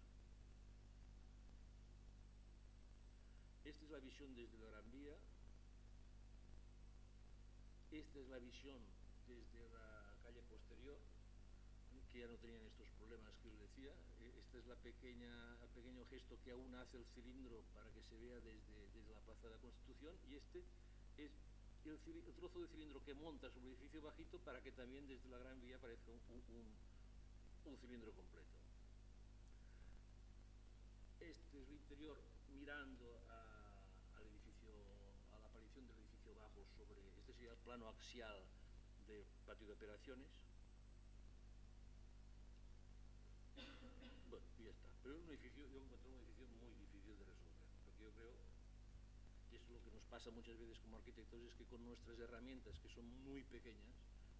Esta es la visión desde la Gran Vía. Esta es la visión desde la calle posterior, que ya no tenían estos problemas que os decía. Este es el pequeño gesto que aún hace el cilindro para que se vea desde la Plaza de la Constitución, y este es el trozo de cilindro que monta sobre el edificio bajito para que también desde la Gran Vía parezca un cilindro completo. Este es el interior mirando al edificio, a la aparición del edificio bajo sobre, este sería el plano axial del patio de operaciones. Bueno, y ya está. Pero es un edificio, yo encontré un edificio muy difícil de resolver, porque yo creo, y eso es lo que nos pasa muchas veces como arquitectos, es que con nuestras herramientas, que son muy pequeñas,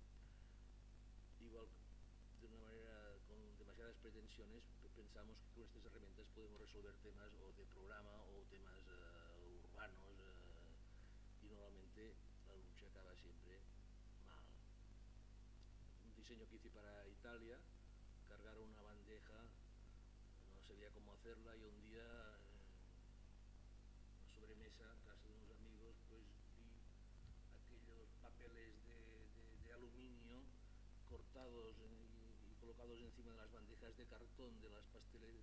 igual de una manera con demasiadas pretensiones, pensamos que con estas herramientas podemos resolver temas o de programa o temas urbanos, y normalmente la lucha acaba siempre mal. Un diseño que hice para Italia, cargar una bandeja, no sabía cómo hacerla, y un día una sobremesa en casa de unos amigos, pues vi aquellos papeles de aluminio cortados y colocados encima de las bandejas de cartón de los pasteles,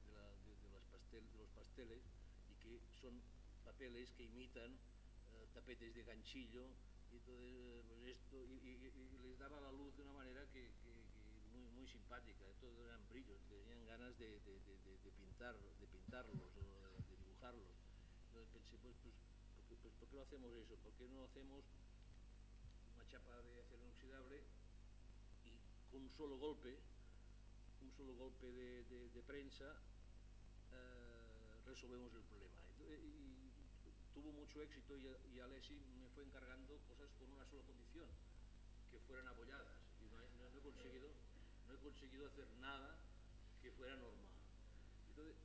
y que son papeles que imitan tapetes de ganchillo, y entonces pues esto, y les daba la luz de una manera que muy simpática. Todos eran brillos, tenían ganas de pintarlos o de dibujarlos. Entonces pensé, pues ¿por qué no hacemos eso? ¿Por qué no hacemos una chapa de acero inoxidable y con un solo golpe de prensa resolvemos el problema? Y tuvo mucho éxito, y Alessi me fue encargando cosas con una sola condición, que fueran abolladas, y no he conseguido. no he conseguido hacer nada que fuera normal. Entonces,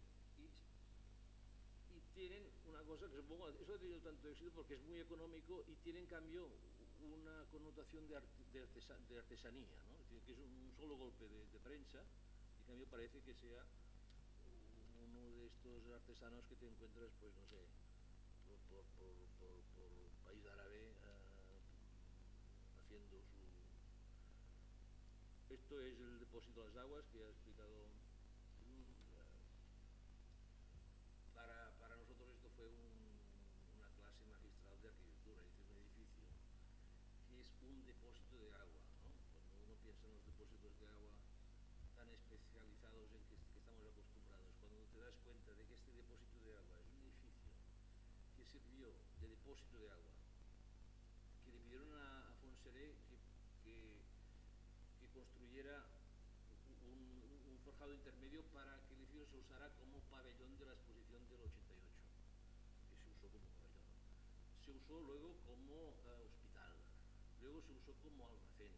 y tienen una cosa que supongo, eso ha tenido tanto éxito porque es muy económico y tiene en cambio una connotación de artesanía, ¿no? Es decir, que es un solo golpe de prensa y en cambio parece que sea uno de estos artesanos que te encuentras, pues no sé, por país árabe haciendo su... Esto es el depósito de las aguas que ha explicado. Para nosotros esto fue una clase magistral de arquitectura, es decir, un edificio que es un depósito de agua, ¿no? Cuando uno piensa en los depósitos de agua tan especializados en que estamos acostumbrados, cuando te das cuenta de que este depósito de agua es un edificio que sirvió de depósito de agua, que le pidieron a Fonseré que construyera un forjado intermedio para que el edificio se usara como pabellón de la exposición del 88, que se usó como pabellón. Se usó luego como hospital, luego se usó como almacén.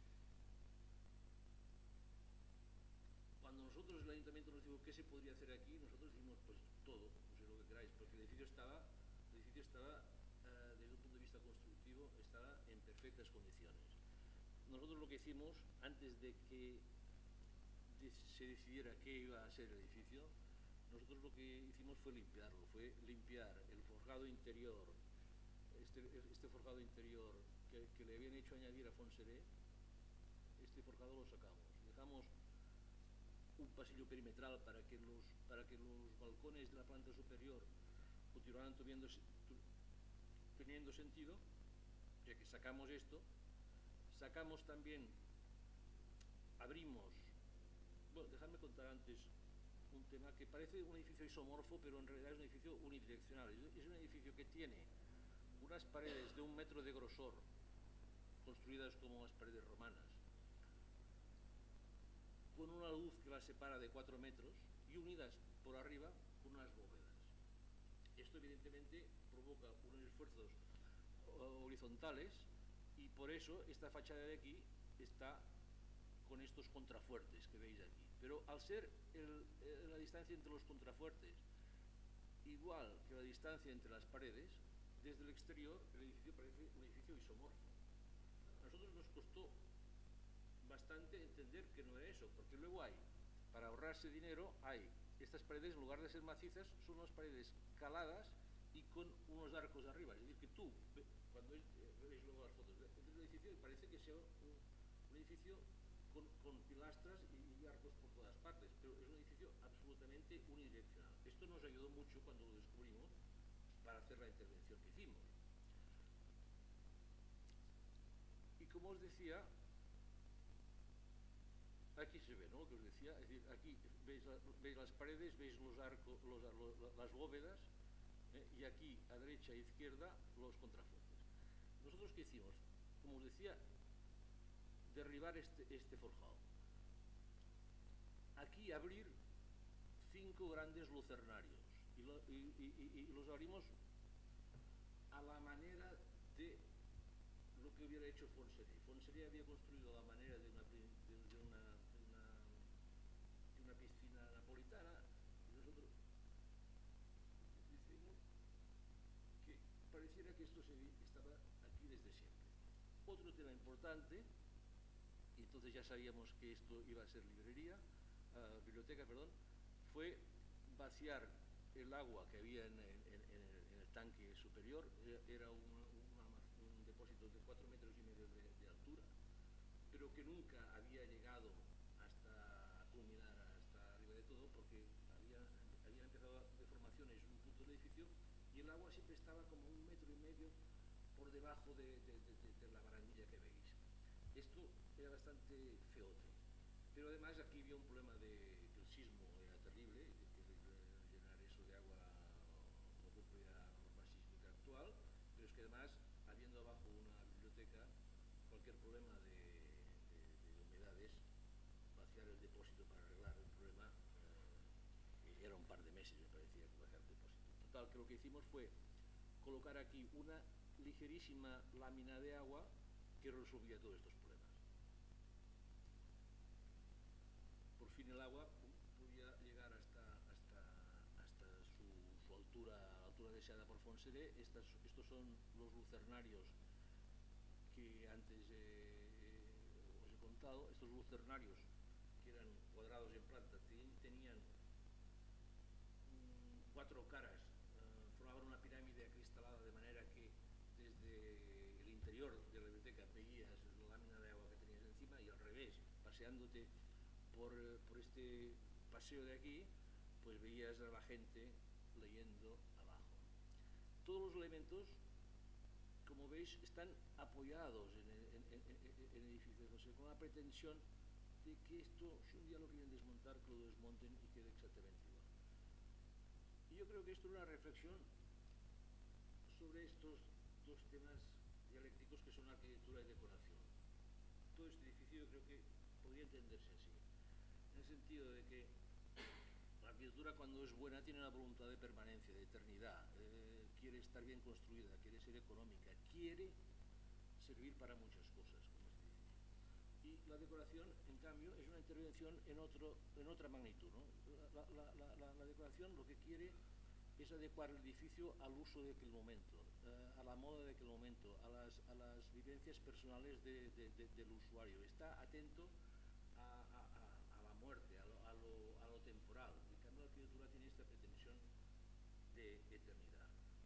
Cuando nosotros, el ayuntamiento, nos dijo qué se podría hacer aquí, nosotros dijimos pues todo, no sé lo que queráis, porque el edificio estaba desde un punto de vista constructivo, estaba en perfectas condiciones. Nosotros lo que hicimos, antes de que se decidiera qué iba a ser el edificio, nosotros lo que hicimos fue limpiarlo, fue limpiar el forjado interior, este forjado interior que le habían hecho añadir a Fonseré, este forjado lo sacamos. Dejamos un pasillo perimetral para que los balcones de la planta superior continuaran teniendo sentido, ya que sacamos esto, sacamos también, abrimos, bueno, dejadme contar antes un tema que parece un edificio isomorfo, pero en realidad es un edificio unidireccional. Es un edificio que tiene unas paredes de 1 metro de grosor, construidas como las paredes romanas, con una luz que las separa de 4 metros y unidas por arriba con unas bóvedas. Esto evidentemente provoca unos esfuerzos horizontales y por eso esta fachada de aquí está con estos contrafuertes que veis aquí. Pero al ser la distancia entre los contrafuertes igual que la distancia entre las paredes, desde el exterior el edificio parece un edificio isomorfo. A nosotros nos costó bastante entender que no era eso, porque luego hay, para ahorrarse dinero, hay estas paredes, en lugar de ser macizas, son unas paredes caladas y con unos arcos arriba. Es decir, que tú, cuando veis luego las fotos del edificio, parece que sea un edificio con pilastras y arcos por todas partes, pero es un edificio absolutamente unidireccional. Esto nos ayudó mucho cuando lo descubrimos para hacer la intervención que hicimos. Y como os decía, aquí se ve, ¿no?, lo que os decía, es decir, aquí veis las paredes, veis los arcos, las bóvedas, y aquí a derecha e izquierda los contrafuertes. Nosotros ¿qué hicimos? Como os decía, derribar este forjado. Aquí abrir 5 grandes lucernarios y los abrimos a la manera de lo que hubiera hecho Fonseré. Fonseré había construido a la manera de una piscina napolitana y nosotros decimos que pareciera que esto estaba aquí desde siempre. Otro tema importante, y entonces ya sabíamos que esto iba a ser biblioteca, fue vaciar el agua que había en el tanque superior. Era un depósito de 4,5 metros de altura, pero que nunca había llegado hasta culminar hasta arriba de todo, porque habían empezado deformaciones en un punto del edificio y el agua siempre estaba como 1,5 metros por debajo de la barandilla que veis. Esto era bastante feote, pero además aquí había un problema que el sismo era terrible, que llenar eso de agua no cumplía la norma sísmica actual, pero es que además, habiendo abajo una biblioteca, cualquier problema de humedades, vaciar el depósito para arreglar el problema, era un par de meses, me parecía, que vaciar el depósito. Total, que lo que hicimos fue colocar aquí una ligerísima lámina de agua que resolvía todos estos problemas. película deseada por Fonseré. Estos son los lucernarios que antes os he contado. Estos lucernarios, que eran cuadrados en planta, tenían 4 caras, formaban una pirámide acristalada, de manera que desde el interior de la biblioteca veías la lámina de agua que tenías encima, y al revés, paseándote por este paseo de aquí, pues veías a la gente leyendo abajo. Todos los elementos, como veis, están apoyados en el edificio de José, con la pretensión de que esto, si un día lo quieren desmontar, que lo desmonten y quede exactamente igual. Y yo creo que esto es una reflexión sobre estos dos temas dialécticos que son arquitectura y decoración. Todo este edificio yo creo que podría entenderse así, en el sentido de que la arquitectura, cuando es buena, tiene una voluntad de permanencia, de eternidad, quiere estar bien construida, quiere ser económica, quiere servir para muchas cosas, como este edificio. Y la decoración, en cambio, es una intervención en otra magnitud, ¿no? La decoración lo que quiere es adecuar el edificio al uso de aquel momento, a la moda de aquel momento, a las vivencias personales del usuario. Está atento a la muerte, a lo temporal. En cambio, la arquitectura tiene esta pretensión de eternidad.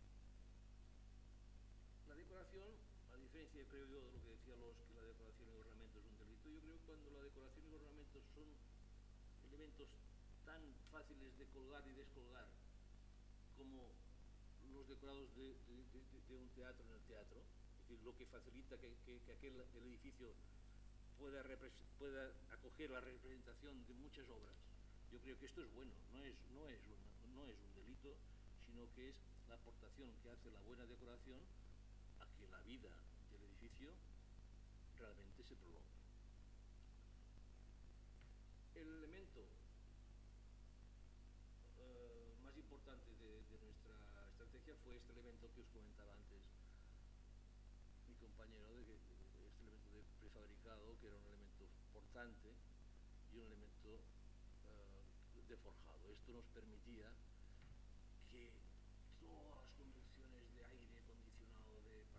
La decoración, a diferencia, creo yo, de lo que decía Los, que la decoración y ornamento es un delito, yo creo que cuando la decoración y los ornamentos son elementos tan fáciles de colgar y descolgar como los decorados de un teatro en el teatro, es decir, lo que facilita que el edificio pueda acoger la representación de muchas obras. Yo creo que esto es bueno, no es un delito, sino que es la aportación que hace la buena decoración a que la vida del edificio realmente se prolongue. El elemento más importante de nuestra estrategia fue este elemento que os comentaba antes mi compañero, este elemento de prefabricado, que era un elemento portante y un elemento de forjado. Esto nos permitía que todas las condiciones de aire acondicionado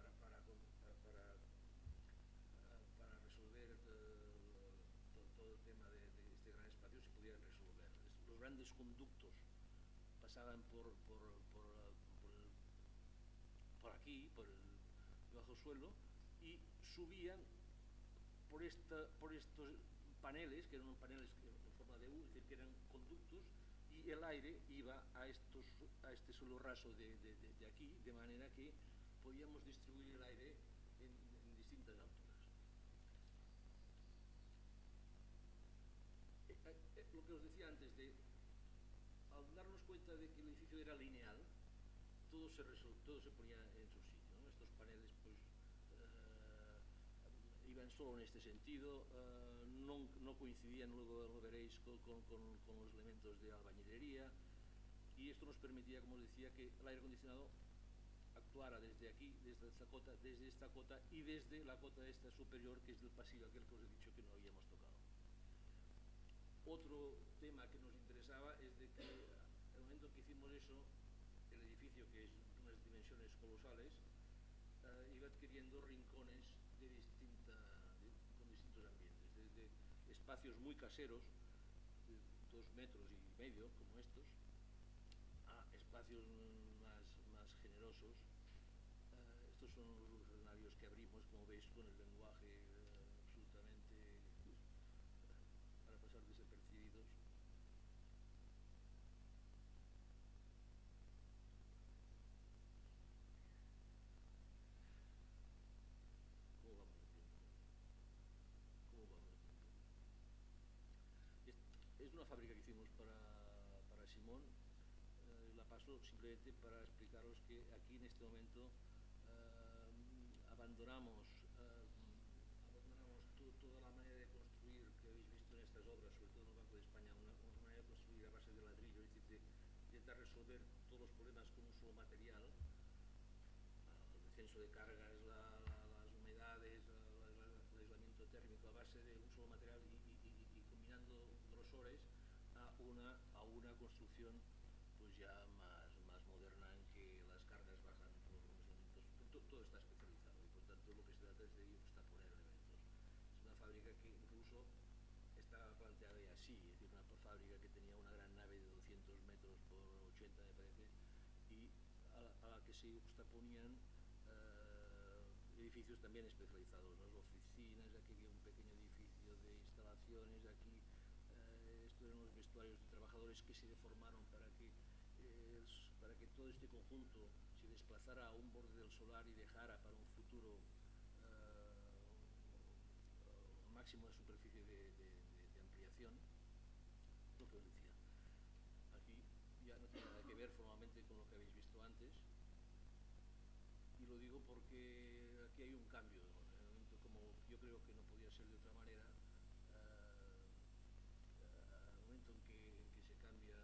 para resolver todo el tema de este gran espacio se pudieran resolver. Los grandes conductos pasaban por aquí, por el bajo suelo, y subían por estos paneles, que eran paneles en forma de U, es decir, que eran conductos, y el aire iba a este suelo raso de aquí, de manera que podíamos distribuir el aire en distintas alturas. Lo que os decía antes, al darnos cuenta de que el edificio era lineal, todo se ponía en su sitio, ¿no? Estos paneles pues iban solo en este sentido, no coincidían, luego lo veréis, con los elementos de albañilería, y esto nos permitía, como os decía, que el aire acondicionado actuara desde aquí, desde esta cota y desde la cota esta superior, que es del pasillo aquel que os he dicho que no habíamos tocado. Otro tema que nos interesaba es de que el momento que hicimos eso, el edificio, que es de unas dimensiones colosales, iba adquiriendo rincones con distintos ambientes, desde espacios muy caseros, de 2,5 metros, como estos, a espacios más generosos. Estos son los escenarios que abrimos, como veis, con el lenguaje absolutamente para pasar desapercibidos. ¿Cómo vamos de tiempo? Es una fábrica que hicimos para Simón. La paso simplemente para explicaros que aquí en este momento abandonamos toda la manera de construir que habéis visto en estas obras, sobre todo en el Banco de España, una manera de construir a base de ladrillo, es decir, de intentar resolver todos los problemas con un solo material, el descenso de cargas, las humedades, el aislamiento térmico a base de un solo material y combinando grosores a una construcción pues ya más moderna, en que las todo está especializado y por tanto lo que se trata es de juxtaponer elementos. Es una fábrica que incluso estaba planteada ya así, es decir, una fábrica que tenía una gran nave de 200 metros por 80 me parece, y a la que se juxtaponían edificios también especializados, ¿no? Oficinas, aquí había un pequeño edificio de instalaciones, aquí esto eran los vestuarios de trabajadores que se deformaron para que todo este conjunto se desplazara a un borde del solar y dejara para un futuro máximo de superficie de ampliación, lo que os decía. Aquí ya no tiene nada que ver formalmente con lo que habéis visto antes, y lo digo porque aquí hay un cambio, ¿no? En el momento, como yo creo que no podía ser de otra manera, al momento en que se cambia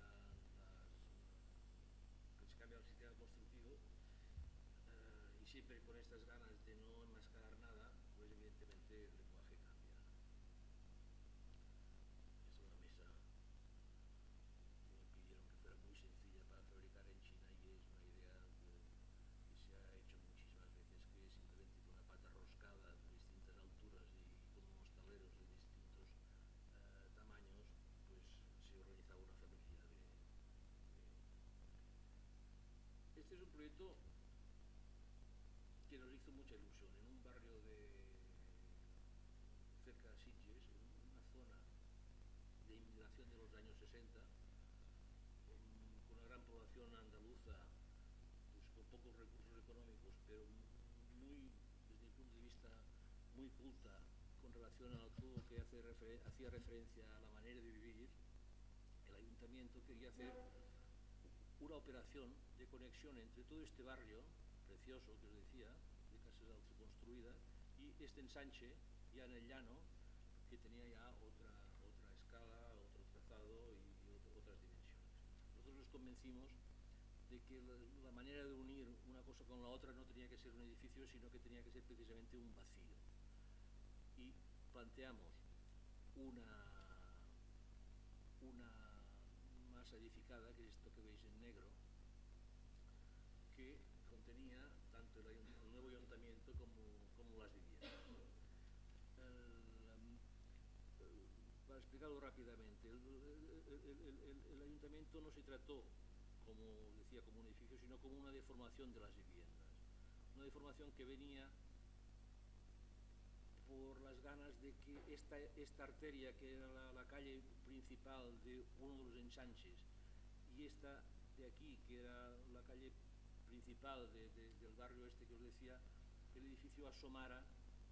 el sistema constructivo, y siempre con estas ganas de no enmascarar nada, pues evidentemente el lenguaje cambia. Esta es una mesa que me pidieron que fuera muy sencilla para fabricar en China, y es una idea que se ha hecho muchísimas veces, que simplemente con una pata roscada de distintas alturas y con unos tableros de distintos tamaños, pues se organizaba una familia de... Este es un proyecto que nos hizo mucha ilusión en un barrio cerca de Sitges, en una zona de inmigración de los años 60, con una gran población andaluza, pues con pocos recursos económicos, pero muy, desde mi punto de vista, muy culta con relación a todo lo que hacía referencia a la manera de vivir. El ayuntamiento quería hacer una operación de conexión entre todo este barrio precioso que os decía, de casas autoconstruidas, y este ensanche ya en el llano, que tenía ya otra escala, otro trazado y otras dimensiones. Nosotros nos convencimos de que la manera de unir una cosa con la otra no tenía que ser un edificio, sino que tenía que ser precisamente un vacío. Y planteamos una masa edificada, que es esto que veis en negro, que contenía tanto el nuevo ayuntamiento como las viviendas. Para explicarlo rápidamente, el ayuntamiento no se trató, como decía, como un edificio, sino como una deformación de las viviendas. Una deformación que venía por las ganas de que esta arteria, que era la calle principal de uno de los ensanches, y esta de aquí, que era la calle principal del barrio este que os decía, el edificio asomara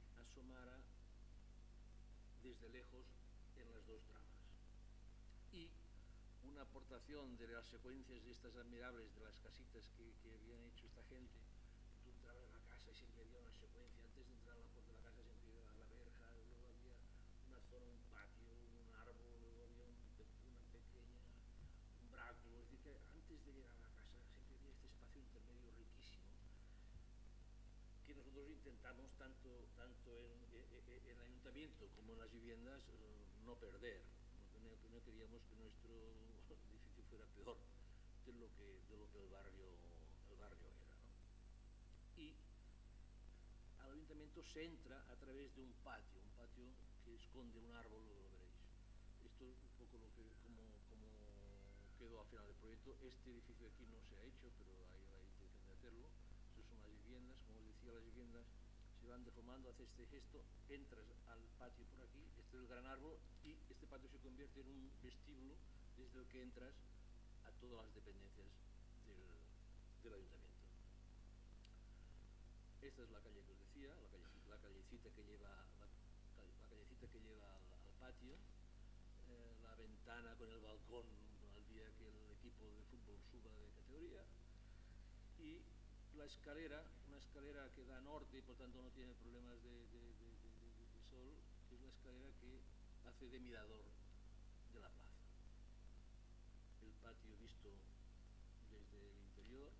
desde lejos en las dos tramas. Y una aportación de las secuencias de estas admirables de las casitas que habían hecho esta gente, que tú entrabas en la casa y siempre había una secuencia, antes de entrar a la puerta de la casa siempre había la verja, luego había una zona, un patio, un árbol, luego había una pequeña, un bráculo, es decir, que antes de llegar a la casa siempre había este espacio intermedio riquísimo, que nosotros intentamos tanto en el ayuntamiento como en las viviendas no perder. No queríamos que nuestro edificio fuera peor de lo que el barrio era, ¿no? Y al ayuntamiento se entra a través de un patio que esconde un árbol, lo veréis. Esto es un poco como quedó al final del proyecto. Este edificio de aquí no se ha hecho, pero hay la intención de hacerlo. Estas son las viviendas, como os decía, las viviendas se van deformando, hace este gesto, entras al patio por aquí, este es el gran árbol, y este patio se convierte en un vestíbulo desde el que entras a todas las dependencias del ayuntamiento. Esta es la calle que os decía, la callecita que lleva al patio, la ventana con el balcón al día que el equipo de fútbol suba de categoría, y la escalera, una escalera que da norte y por tanto no tiene problemas de sol, que es la escalera que hace de mirador de la plaza. El patio visto desde el interior,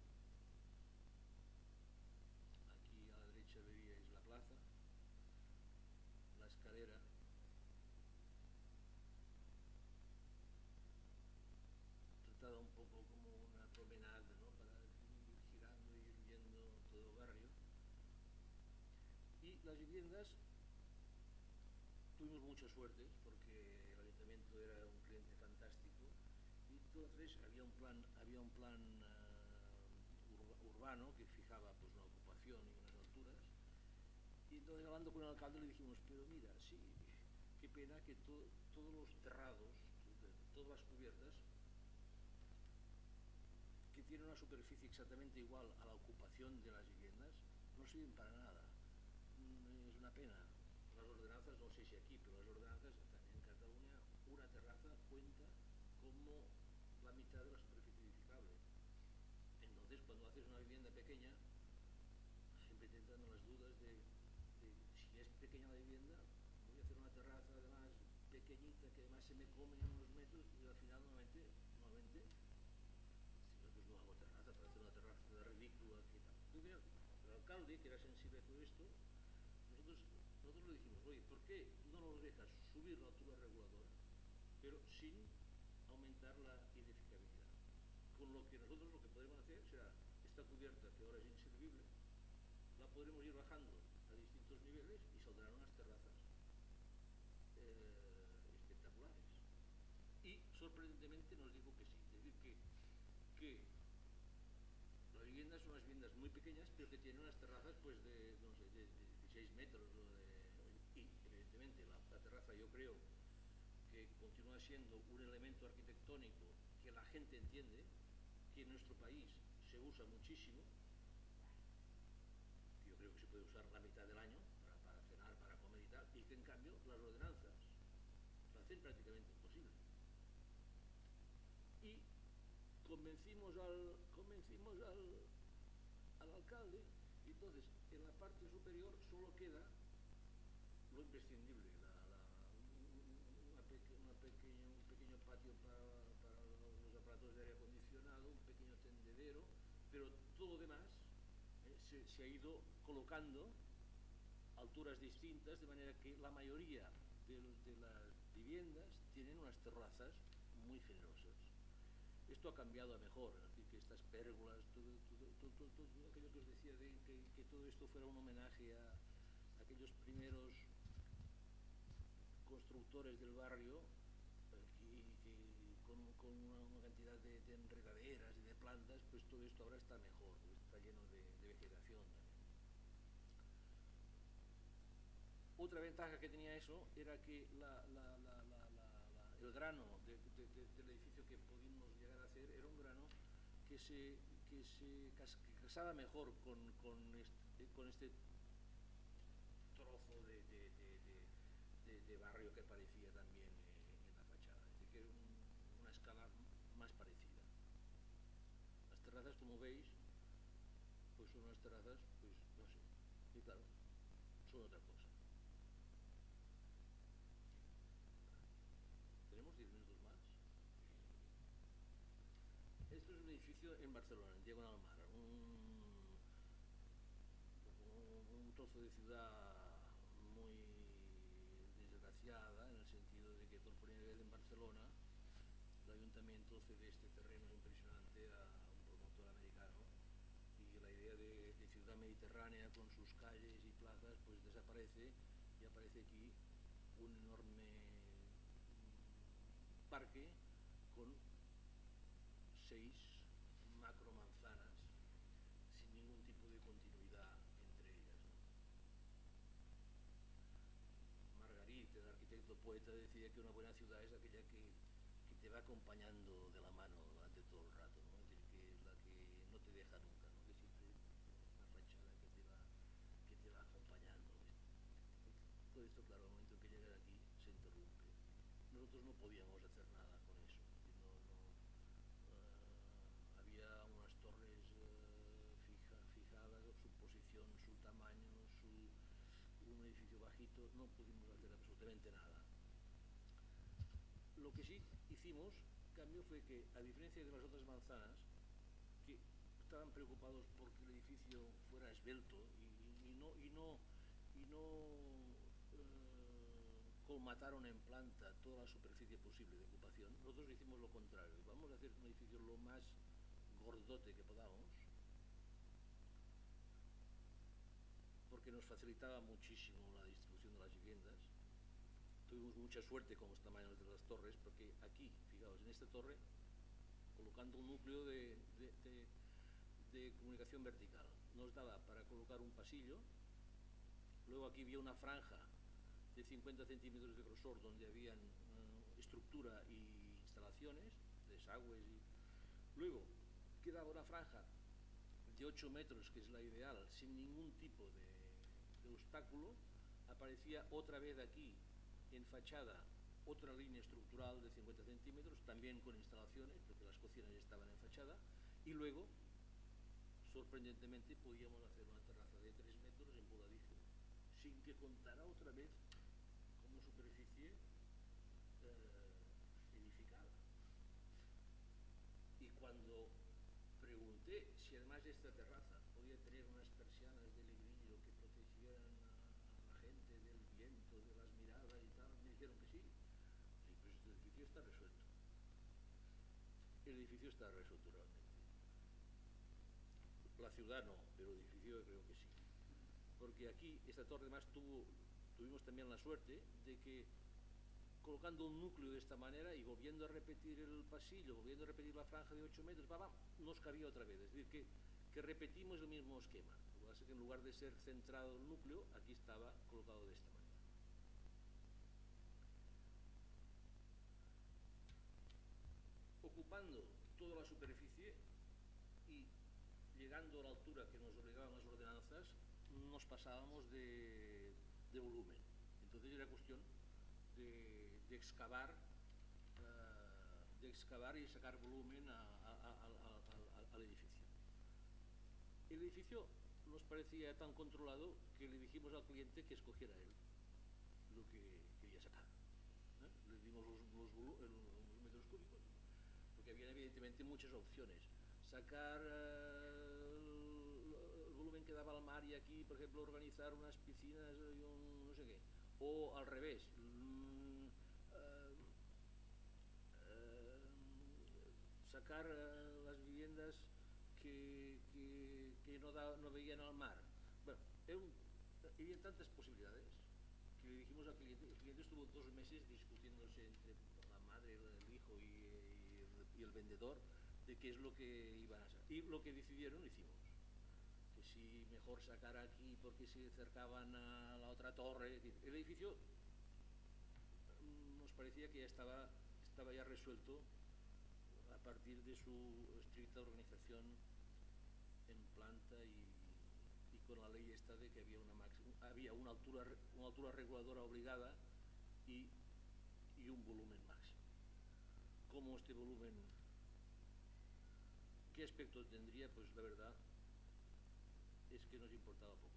aquí a la derecha veríais la plaza, la escalera tratada un poco como una promenade, ¿no? Para ir girando y ir viendo todo el barrio. tuvimos mucha suerte porque el ayuntamiento era un cliente fantástico y entonces había un plan urbano que fijaba pues una ocupación y unas alturas, y entonces hablando con el alcalde le dijimos, pero mira, sí, qué pena que todos los terrados, todas las cubiertas que tienen una superficie exactamente igual a la ocupación de las viviendas no sirven para nada. Es una pena. Las ordenanzas, no sé si aquí, pero las ordenanzas también en Cataluña, una terraza cuenta como la mitad de la superficie edificable. Entonces, cuando haces una vivienda pequeña, siempre te entran las dudas de si es pequeña la vivienda, voy a hacer una terraza además pequeñita que además se me come unos metros y al final nuevamente pues no hago terraza, para hacer una terraza ridícula que tal. Entonces, el alcalde, que era sensible a todo esto, nosotros le dijimos, oye, ¿por qué no nos dejas subir la altura reguladora, pero sin aumentar la edificabilidad? Con lo que nosotros lo que podemos hacer será esta cubierta que ahora es inservible, la podremos ir bajando a distintos niveles y saldrán unas terrazas espectaculares. Y sorprendentemente nos dijo que sí, es decir, que las viviendas son unas viviendas muy pequeñas, pero que tienen unas terrazas pues de, no sé, de 16 metros y evidentemente la terraza yo creo que continúa siendo un elemento arquitectónico que la gente entiende, que en nuestro país se usa muchísimo, que yo creo que se puede usar la mitad del año para cenar, para comer y tal, y que en cambio las ordenanzas lo hacen prácticamente imposible. Y convencimos al alcalde, y entonces en la parte superior solo queda lo imprescindible, un pequeño patio para los aparatos de aire acondicionado, un pequeño tendedero, pero todo lo demás se ha ido colocando a alturas distintas, de manera que la mayoría de las viviendas tienen unas terrazas muy generosas. Esto ha cambiado a mejor, es decir, que estas pérgolas, todo aquello que os decía de que todo esto fuera un homenaje a aquellos primeros constructores del barrio, con una cantidad de enredaderas y de plantas, pues todo esto ahora está mejor, está lleno de vegetación también. Otra ventaja que tenía eso era que el grano del edificio que pudimos llegar a hacer era un grano que casaba mejor con este trozo de barrio que aparecía también en la fachada. Es decir, que era una escala más parecida. Las terrazas, como veis, pues son unas terrazas, pues no sé, y claro, son otra cosa. ¿Tenemos 10 minutos más? Esto es un edificio en Barcelona, en Diagonal Mar, un trozo de ciudad muy desgraciada, en el sentido de que por primera vez en Barcelona el ayuntamiento cede este terreno impresionante a un promotor americano, y la idea de ciudad mediterránea con sus calles y plazas pues desaparece, y aparece aquí un enorme parque con 6 macro manzanas sin ningún tipo de continuidad entre ellas, ¿no? Margarit, el arquitecto poeta, decía que una buena ciudad es aquella que te va acompañando de la mano durante todo el rato, ¿no? Es decir, que es la que no te deja nunca, ¿no? Que siempre una fachada que te va acompañando. Todo esto, claro, al momento en que llegas aquí se interrumpe. Nosotros no podíamos hacer nada con eso. Había unas torres fijadas, su posición, su tamaño, un edificio bajito, no pudimos hacer absolutamente nada. Lo que sí hicimos, cambio, fue que, a diferencia de las otras manzanas, que estaban preocupados porque el edificio fuera esbelto y no colmataron en planta toda la superficie posible de ocupación, nosotros hicimos lo contrario. Vamos a hacer un edificio lo más gordote que podamos, porque nos facilitaba muchísimo la distribución de las viviendas, tuvimos mucha suerte con los tamaños de las torres, porque aquí, fijaos, en esta torre, colocando un núcleo de comunicación vertical, nos daba para colocar un pasillo. Luego aquí había una franja de 50 centímetros de grosor donde habían estructura y instalaciones, desagües. Luego quedaba una franja de 8 metros, que es la ideal, sin ningún tipo de obstáculo. Aparecía otra vez aquí, en fachada, otra línea estructural de 50 centímetros, también con instalaciones, porque las cocinas ya estaban en fachada. Y luego, sorprendentemente, podíamos hacer una terraza de 3 metros en voladizo, sin que contara otra vez como superficie edificada. Y cuando pregunté si además de esta terraza podía tener unas persianas de librillo que protegieran a la gente del viento, de las miradas y tal, me dijeron que sí. Sí, pues este edificio está resuelto. El edificio está resuelto realmente. La ciudad no, pero el edificio creo que sí. Porque aquí, esta torre además tuvimos también la suerte de que colocando un núcleo de esta manera y volviendo a repetir el pasillo, volviendo a repetir la franja de 8 metros, nos cabía otra vez. Es decir, que repetimos el mismo esquema. Lo que pasa es que en lugar de ser centrado el núcleo, aquí estaba colocado de esta manera. Ocupando toda la superficie y llegando a la altura que nos obligaban las ordenanzas, nos pasábamos de volumen. Entonces era cuestión de excavar y sacar volumen al edificio. El edificio nos parecía tan controlado que le dijimos al cliente que escogiera él lo que quería sacar. Le dimos los metros cúbicos, porque había evidentemente muchas opciones. Sacar el volumen que daba al mar y aquí, por ejemplo, organizar unas piscinas y un no sé qué. O al revés, sacar las viviendas que no veían al mar. Bueno, había tantas posibilidades que le dijimos al cliente. El cliente estuvo 2 meses discutiéndose entre la madre, el hijo y el vendedor de qué es lo que iban a hacer. Y lo que decidieron, lo hicimos. Que si mejor sacar aquí porque se acercaban a la otra torre. El edificio nos parecía que ya estaba ya resuelto a partir de su estricta organización en planta y con la ley esta de que había una altura reguladora obligada y un volumen máximo. ¿Cómo este volumen, qué aspecto tendría? Pues la verdad es que nos importaba poco.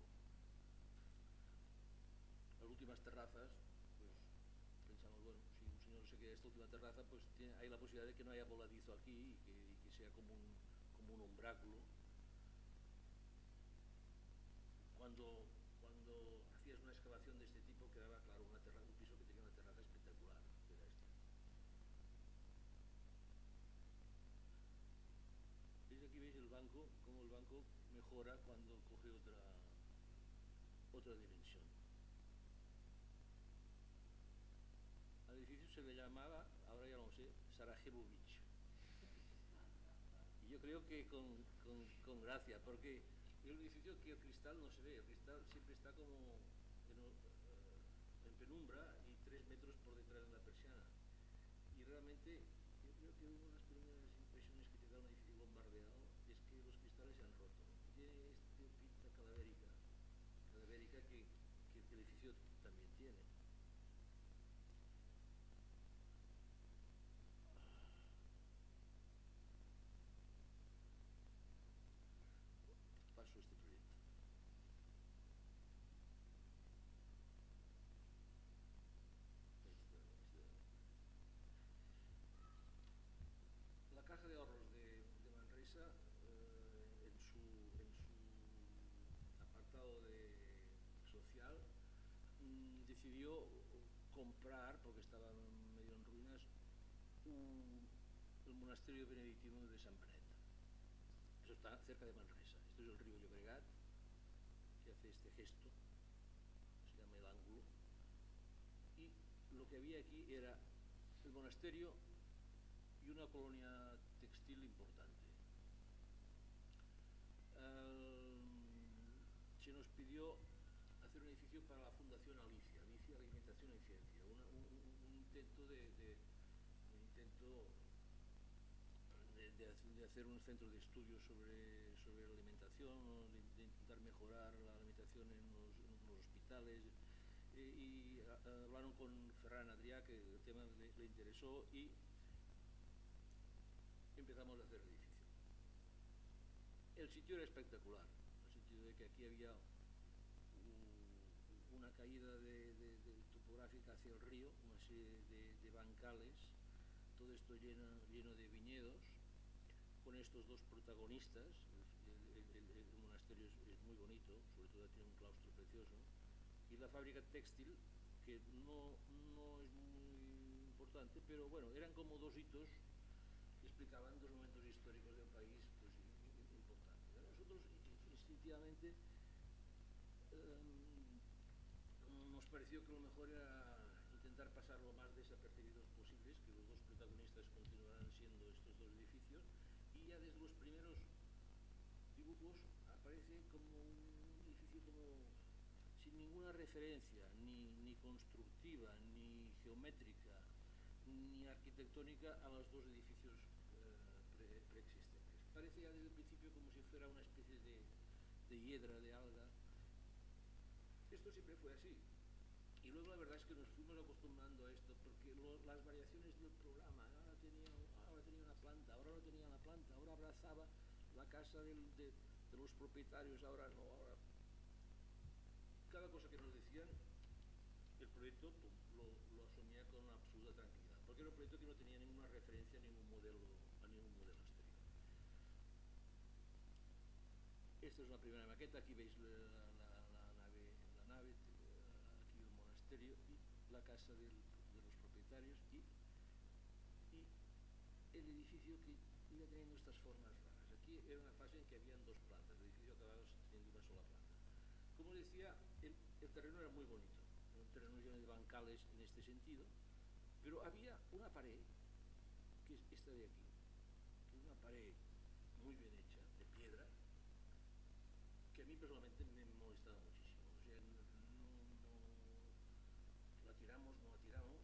Las últimas terrazas, pues pensamos, bueno, si un señor se queda esta última terraza, pues hay la posibilidad de que no haya voladizo aquí y que sea como un umbráculo. Cuando hacías una excavación de este tipo quedaba claro un piso que tenía una terraza espectacular, que era este. Aquí veis el banco, cómo el banco mejora cuando coge otra dimensión. Al edificio se le llamaba, ahora ya no sé, Sarajevo Beach. Y yo creo que con gracia, porque es un edificio que el cristal no se ve, el cristal siempre está como en penumbra y 3 metros por detrás de la persiana. Y realmente yo creo que una de las primeras impresiones que te da un edificio bombardeado es que los cristales se han roto. Tiene este pinta cadavérica que el edificio también tiene. Paso este proyecto. La Caja de Ahorros de Manresa, en su apartado social, decidió comprar, porque estaba medio en ruinas, el monasterio benedictino de San Benet. Eso está cerca de Manresa. Esto es el río Llobregat, que hace este gesto, se llama el ángulo, y lo que había aquí era el monasterio y una colonia textil importante. Se nos pidió hacer un edificio para la Fundación Alicia, Alimentación y Ciencia, un intento de hacer un centro de estudios sobre la alimentación, ¿no? de intentar mejorar la alimentación en los hospitales. Y hablaron con Ferran Adrià, que el tema le interesó, y empezamos a hacer el edificio. El sitio era espectacular, en el sentido de que aquí había una caída topográfica hacia el río, una serie de bancales, todo esto lleno de viñedos, con estos dos protagonistas. El monasterio es muy bonito, sobre todo tiene un claustro precioso, y la fábrica textil, que no es muy importante, pero bueno, eran como dos hitos que explicaban dos momentos históricos del país pues, importantes. A nosotros instintivamente nos pareció que lo mejor era intentar pasar lo más desapercibidos posibles, que los dos protagonistas continuarán siendo estos dos edificios, y ya desde los primeros dibujos aparece como un edificio como sin ninguna referencia, ni constructiva, ni geométrica, ni arquitectónica a los dos edificios preexistentes. Parece ya desde el principio como si fuera una especie de hiedra, de alga. Esto siempre fue así. Y luego la verdad es que nos fuimos acostumbrando a esto, porque las variaciones del programa, ahora tenía una planta, ahora no tenía una planta, ahora abrazaba la casa de los propietarios, ahora no, ahora... Cada cosa que nos decían, el proyecto lo asumía con absoluta tranquilidad, porque era un proyecto que no tenía ninguna referencia a ningún modelo exterior. Esta es una primera maqueta, aquí veis la nave, aquí el monasterio y la casa de los propietarios y el edificio que iba teniendo estas formas raras. Aquí era una fase en que habían dos plantas, el edificio acababa teniendo una sola planta. Como decía, el terreno era muy bonito, era un terreno lleno de bancales en este sentido, pero había una pared, que es esta de aquí, que es una pared muy bien hecha, de piedra, que a mí personalmente me molestaba muchísimo. O sea, la tiramos, no la tiramos,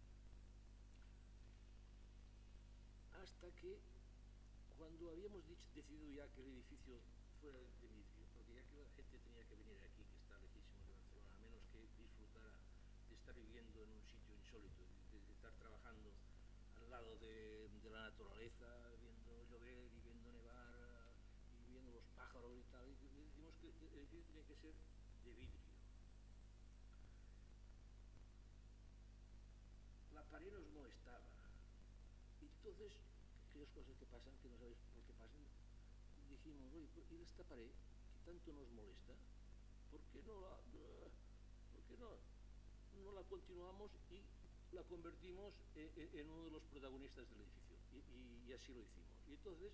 hasta que cuando habíamos decidido ya que el edificio fuera de vidrio, porque ya que la gente tenía que venir aquí, que está lejísimo de Barcelona, a menos que disfrutara de estar viviendo en un sitio insólito, de estar trabajando al lado de la naturaleza, viendo llover y viendo nevar y viendo los pájaros y tal, y decimos que el edificio tenía que ser de vidrio. La pared nos molestaba, y entonces aquellas cosas que pasan, que no sabéis por qué pasan, dijimos, oye, ¿y esta pared que tanto nos molesta? ¿Por qué no la continuamos y la convertimos en uno de los protagonistas del edificio? Y así lo hicimos. Y entonces,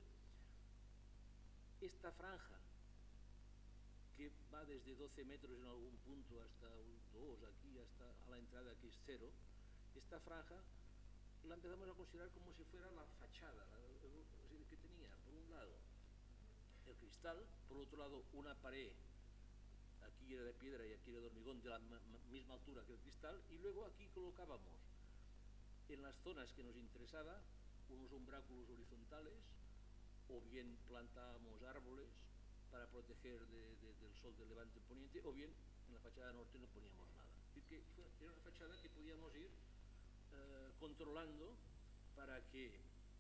esta franja, que va desde 12 metros en algún punto hasta 2, aquí hasta a la entrada que es 0, esta franja la empezamos a considerar como si fuera la fachada que tenía, por un lado, el cristal, por otro lado, una pared, aquí era de piedra y aquí era de hormigón, de la misma altura que el cristal, y luego aquí colocábamos, en las zonas que nos interesaba, unos umbráculos horizontales, o bien plantábamos árboles para proteger del sol del levante poniente, o bien en la fachada norte no poníamos nada. Es decir, que era una fachada que podíamos ir controlando para que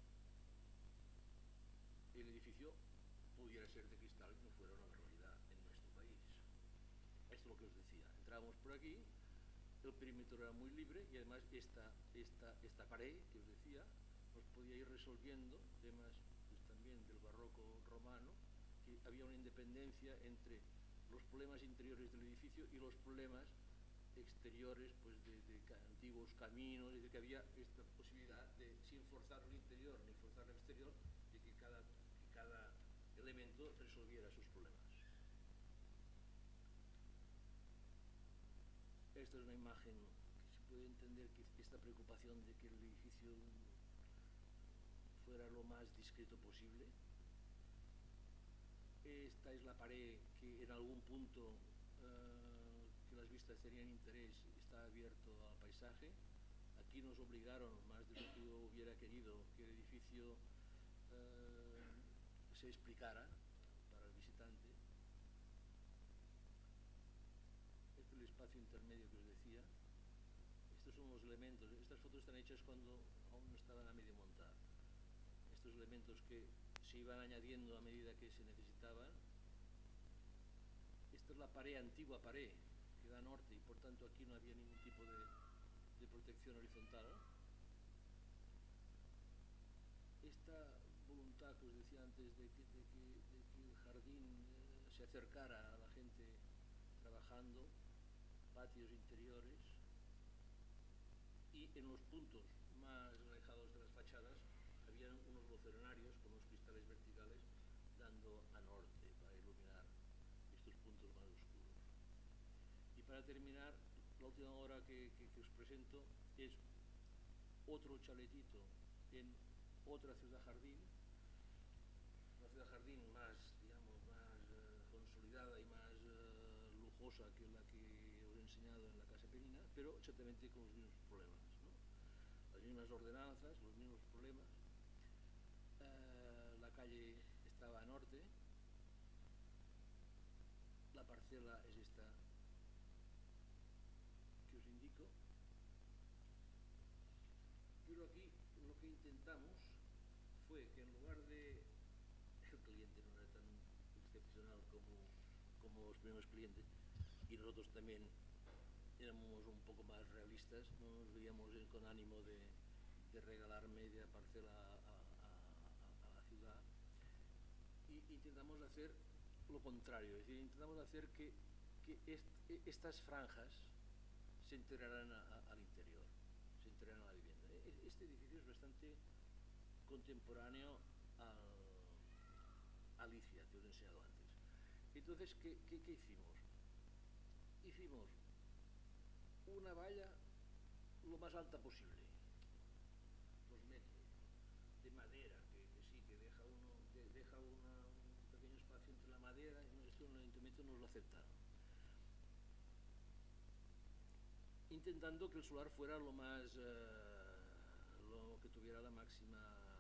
el edificio pudiera ser de cristal y no fuera una barbaridad en nuestro país. Esto es lo que os decía. Entrábamos por aquí, el perímetro era muy libre y además esta pared que os decía nos podía ir resolviendo temas pues, también del barroco romano, que había una independencia entre los problemas interiores del edificio y los problemas exteriores pues de antiguos caminos, es decir, que había esta posibilidad de, sin forzar el interior ni forzar el exterior, de que cada elemento resolviera sus problemas. Esta es una imagen que se puede entender que esta preocupación de que el edificio fuera lo más discreto posible. Esta es la pared que en algún punto que las vistas tenían interés está abierto al paisaje. Aquí nos obligaron, más de lo que yo hubiera querido, que el edificio se explicara para el visitante. Este es el espacio intermedio que os decía. Estos son los elementos. Estas fotos están hechas cuando aún no estaban a medio montar. Estos elementos que se iban añadiendo a medida que se necesitaban. Esta es la pared, antigua pared, que da norte, y por tanto aquí no había ningún tipo de protección horizontal. Esta voluntad que os decía antes de que el jardín se acercara a la gente trabajando, patios interiores, y en los puntos más alejados de las fachadas habían unos lucernarios con unos cristales verticales dando a norte para iluminar estos puntos más oscuros. Y para terminar, la última obra que os presento es otro chaletito en otra ciudad jardín, una ciudad jardín más, digamos, más consolidada y más lujosa que la que os he enseñado en la Casa Penina, pero exactamente con los mismos problemas, ¿no? Las mismas ordenanzas, los mismos problemas. La calle estaba a norte, la parcela es esta que os indico, pero aquí lo que intentamos fue que en lugar de... El cliente no era tan excepcional como los primeros clientes, y nosotros también éramos un poco más realistas, no nos veíamos con ánimo de regalar media parcela a la ciudad, y intentamos hacer lo contrario, es decir, intentamos hacer que estas franjas se integraran al interior, se integraran a la vivienda. Este edificio es bastante contemporáneo a Alicia, que os he enseñado antes. Entonces, ¿qué hicimos? Hicimos una valla lo más alta posible, 2 metros, de madera, que sí, que deja un pequeño espacio entre la madera, y esto en el ayuntamiento nos lo aceptaron. Intentando que el solar fuera lo más, lo que tuviera la máxima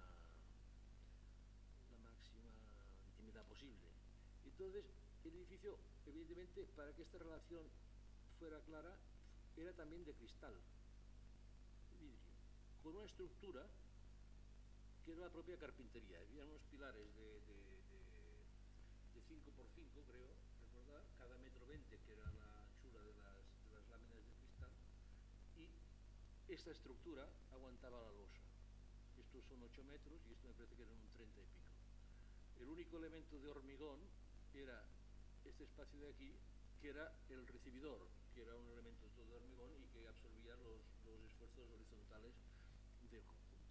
intimidad posible. Entonces, el edificio, evidentemente, para que esta relación fuera clara, era también de cristal, de vidrio, con una estructura que era la propia carpintería. Había unos pilares de 5 por 5, creo recordar, cada metro 20, que era la anchura de las láminas de cristal, y esta estructura aguantaba la losa. Estos son 8 metros y esto me parece que eran un 30 y pico. El único elemento de hormigón era este espacio de aquí, que era el recibidor, que era un elemento todo de hormigón y que absorbía los esfuerzos horizontales del conjunto.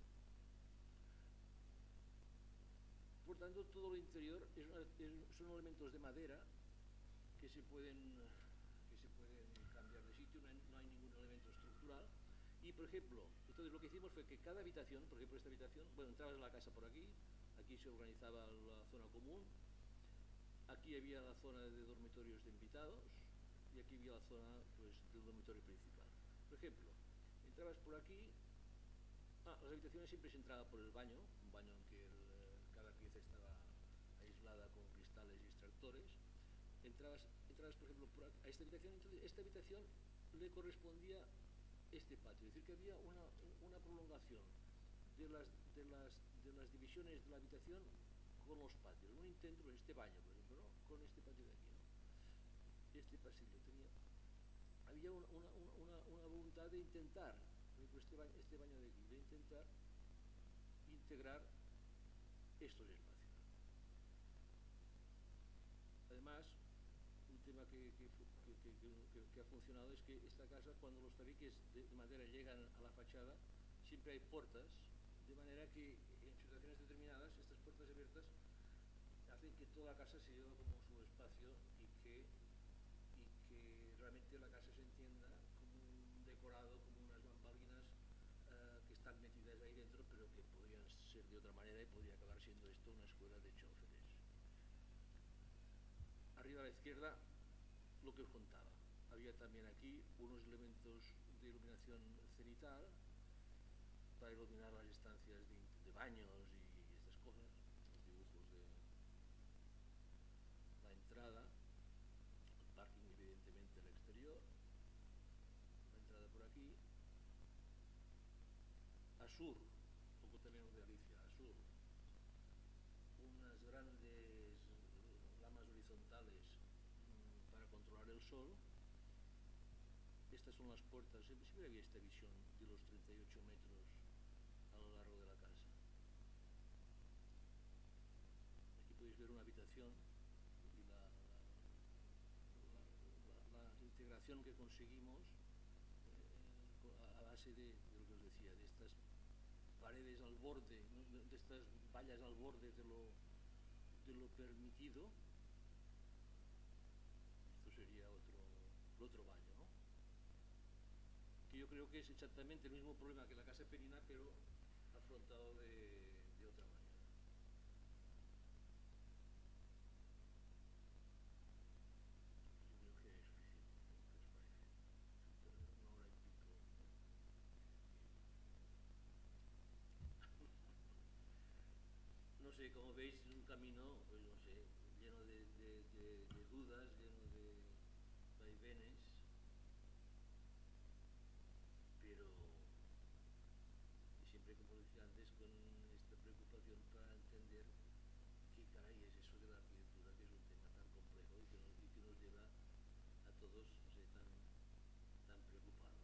Por tanto, todo lo interior son elementos de madera que se pueden cambiar de sitio, no hay ningún elemento estructural. Y, por ejemplo, entonces lo que hicimos fue que cada habitación, por ejemplo, esta habitación, bueno, entrabas a la casa por aquí se organizaba la zona común, aquí había la zona de dormitorios de invitados y aquí había la zona, pues, del dormitorio principal. Por ejemplo, entrabas por aquí, las habitaciones siempre se entraba por el baño, un baño en que cada pieza estaba aislada con cristales y extractores. Entrabas por ejemplo, a esta habitación, entonces esta habitación le correspondía este patio, es decir, que había una prolongación de las divisiones de la habitación con los patios. Un intento, pues este baño, por ejemplo, ¿no? Con este patio de aquí, ¿no? Este pasillo había una voluntad de intentar, por ejemplo, este baño de aquí, de intentar integrar estos espacios. Además, un tema que ha funcionado es que esta casa, cuando los tabiques de madera llegan a la fachada, siempre hay puertas, de manera que en situaciones determinadas estas puertas abiertas hacen que toda la casa se lleve como su espacio y que realmente la casa se entienda como un decorado, como una ser de otra manera y podría acabar siendo esto una escuela de choferes. Arriba a la izquierda, lo que os contaba. Había también aquí unos elementos de iluminación cenital para iluminar las estancias de baños y estas cosas, los dibujos de la entrada, el parking evidentemente al exterior, la entrada por aquí. A sur, poco tenemos de Galicia, a sur, unas grandes lamas horizontales para controlar el sol. Estas son las puertas, siempre había esta visión de los 38 metros a lo largo de la casa. Aquí podéis ver una habitación y la integración que conseguimos a base de lo que os decía, de estas paredes al borde, de estas vallas al borde de lo permitido. Esto sería el otro baño, ¿no? Que yo creo que es exactamente el mismo problema que la casa Penina, pero afrontado de otra manera. Yo creo que es suficiente, ¿qué os parece? Una hora y pico. No sé, como veis, es un camino, pues no sé, lleno de dudas, lleno de vaivenes, pero siempre, como decía antes, con esta preocupación para entender qué caray es eso de la arquitectura, que es un tema tan complejo y que nos lleva a todos, no sé, tan preocupados.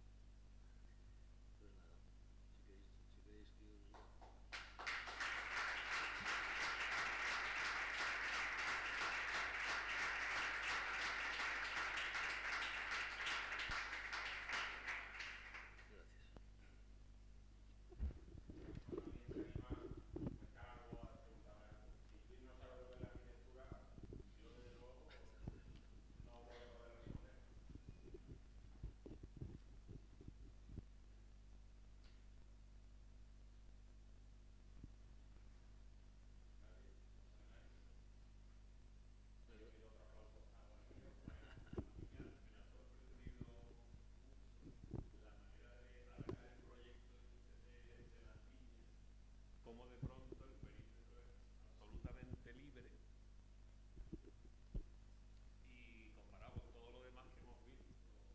Pues nada, si queréis que os diga. Como de pronto el perímetro es absolutamente libre y comparado con todo lo demás que hemos visto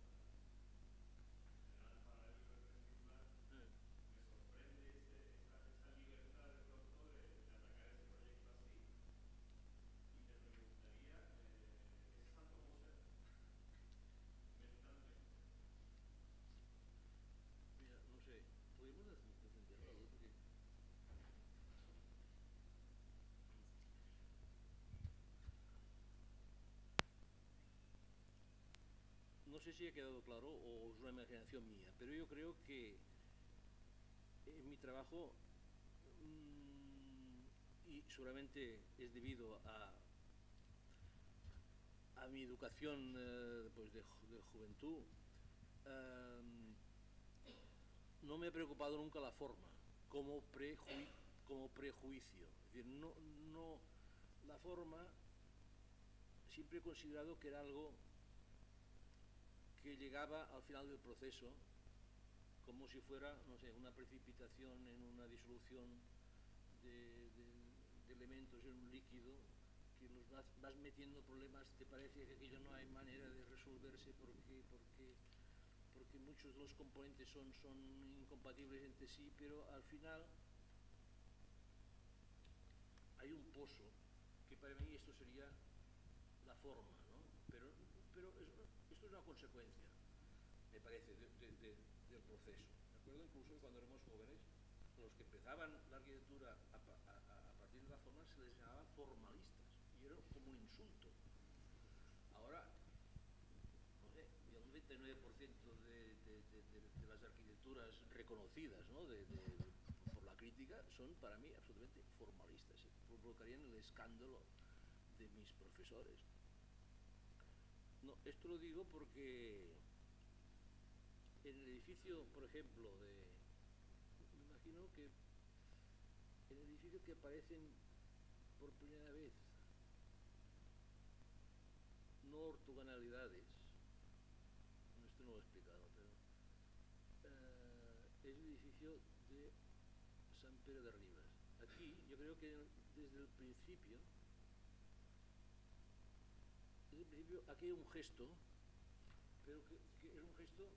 en general paralelo y perpendicular, me sorprende esa libertad de pronto de atacar ese proyecto así. Y te preguntaría, ¿es Santo José mentalmente? Mira, no sé, podemos defender la luz porque no sé si ha quedado claro o es una imaginación mía, pero yo creo que en mi trabajo, y seguramente es debido a mi educación pues de juventud, no me ha preocupado nunca la forma como prejuicio. Es decir, no la forma siempre he considerado que era algo que llegaba al final del proceso como si fuera, no sé, una precipitación en una disolución de elementos en un líquido que los vas metiendo problemas, te parece que aquello no hay manera de resolverse porque muchos de los componentes son incompatibles entre sí, pero al final hay un pozo que para mí esto sería la forma, ¿no? Pero esto es una consecuencia, me parece, del proceso. ¿De acuerdo? Incluso cuando éramos jóvenes, los que empezaban la arquitectura a partir de la forma se les llamaba formalistas y era como un insulto. Ahora, no sé, el 99% de las arquitecturas reconocidas, ¿no? por la crítica son para mí absolutamente formalistas. Provocarían el escándalo de mis profesores. No, esto lo digo porque en el edificio, por ejemplo, me imagino que edificios que aparecen por primera vez, no ortogonalidades, esto no lo he explicado, pero es el edificio de San Pere de Ribes. Aquí yo creo que desde el principio aquí hay un gesto, pero que es un gesto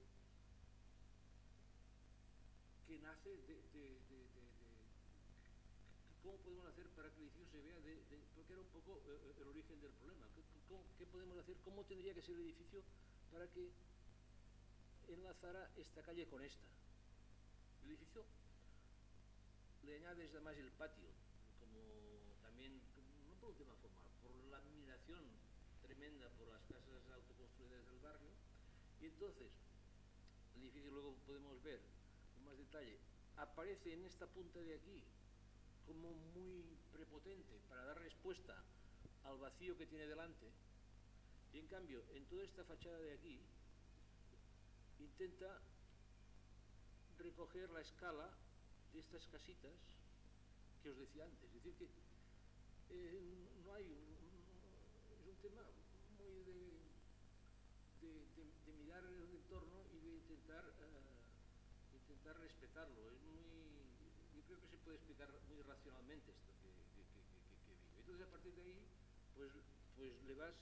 que nace ¿cómo podemos hacer para que el edificio se vea porque era un poco el origen del problema? ¿Qué podemos hacer? ¿Cómo tendría que ser el edificio para que enlazara esta calle con esta? El edificio le añades además el patio, como también, no por un tema formal, por la admiración tremenda por las casas autoconstruidas del barrio, y entonces el edificio, luego podemos ver con más detalle, aparece en esta punta de aquí como muy prepotente para dar respuesta al vacío que tiene delante, y en cambio en toda esta fachada de aquí intenta recoger la escala de estas casitas que os decía antes. Es decir, que no hay es un tema muy de mirar el entorno y de intentar respetarlo. Es muy, yo creo que se puede explicar muy racionalmente esto que vive. Entonces, a partir de ahí, pues le vas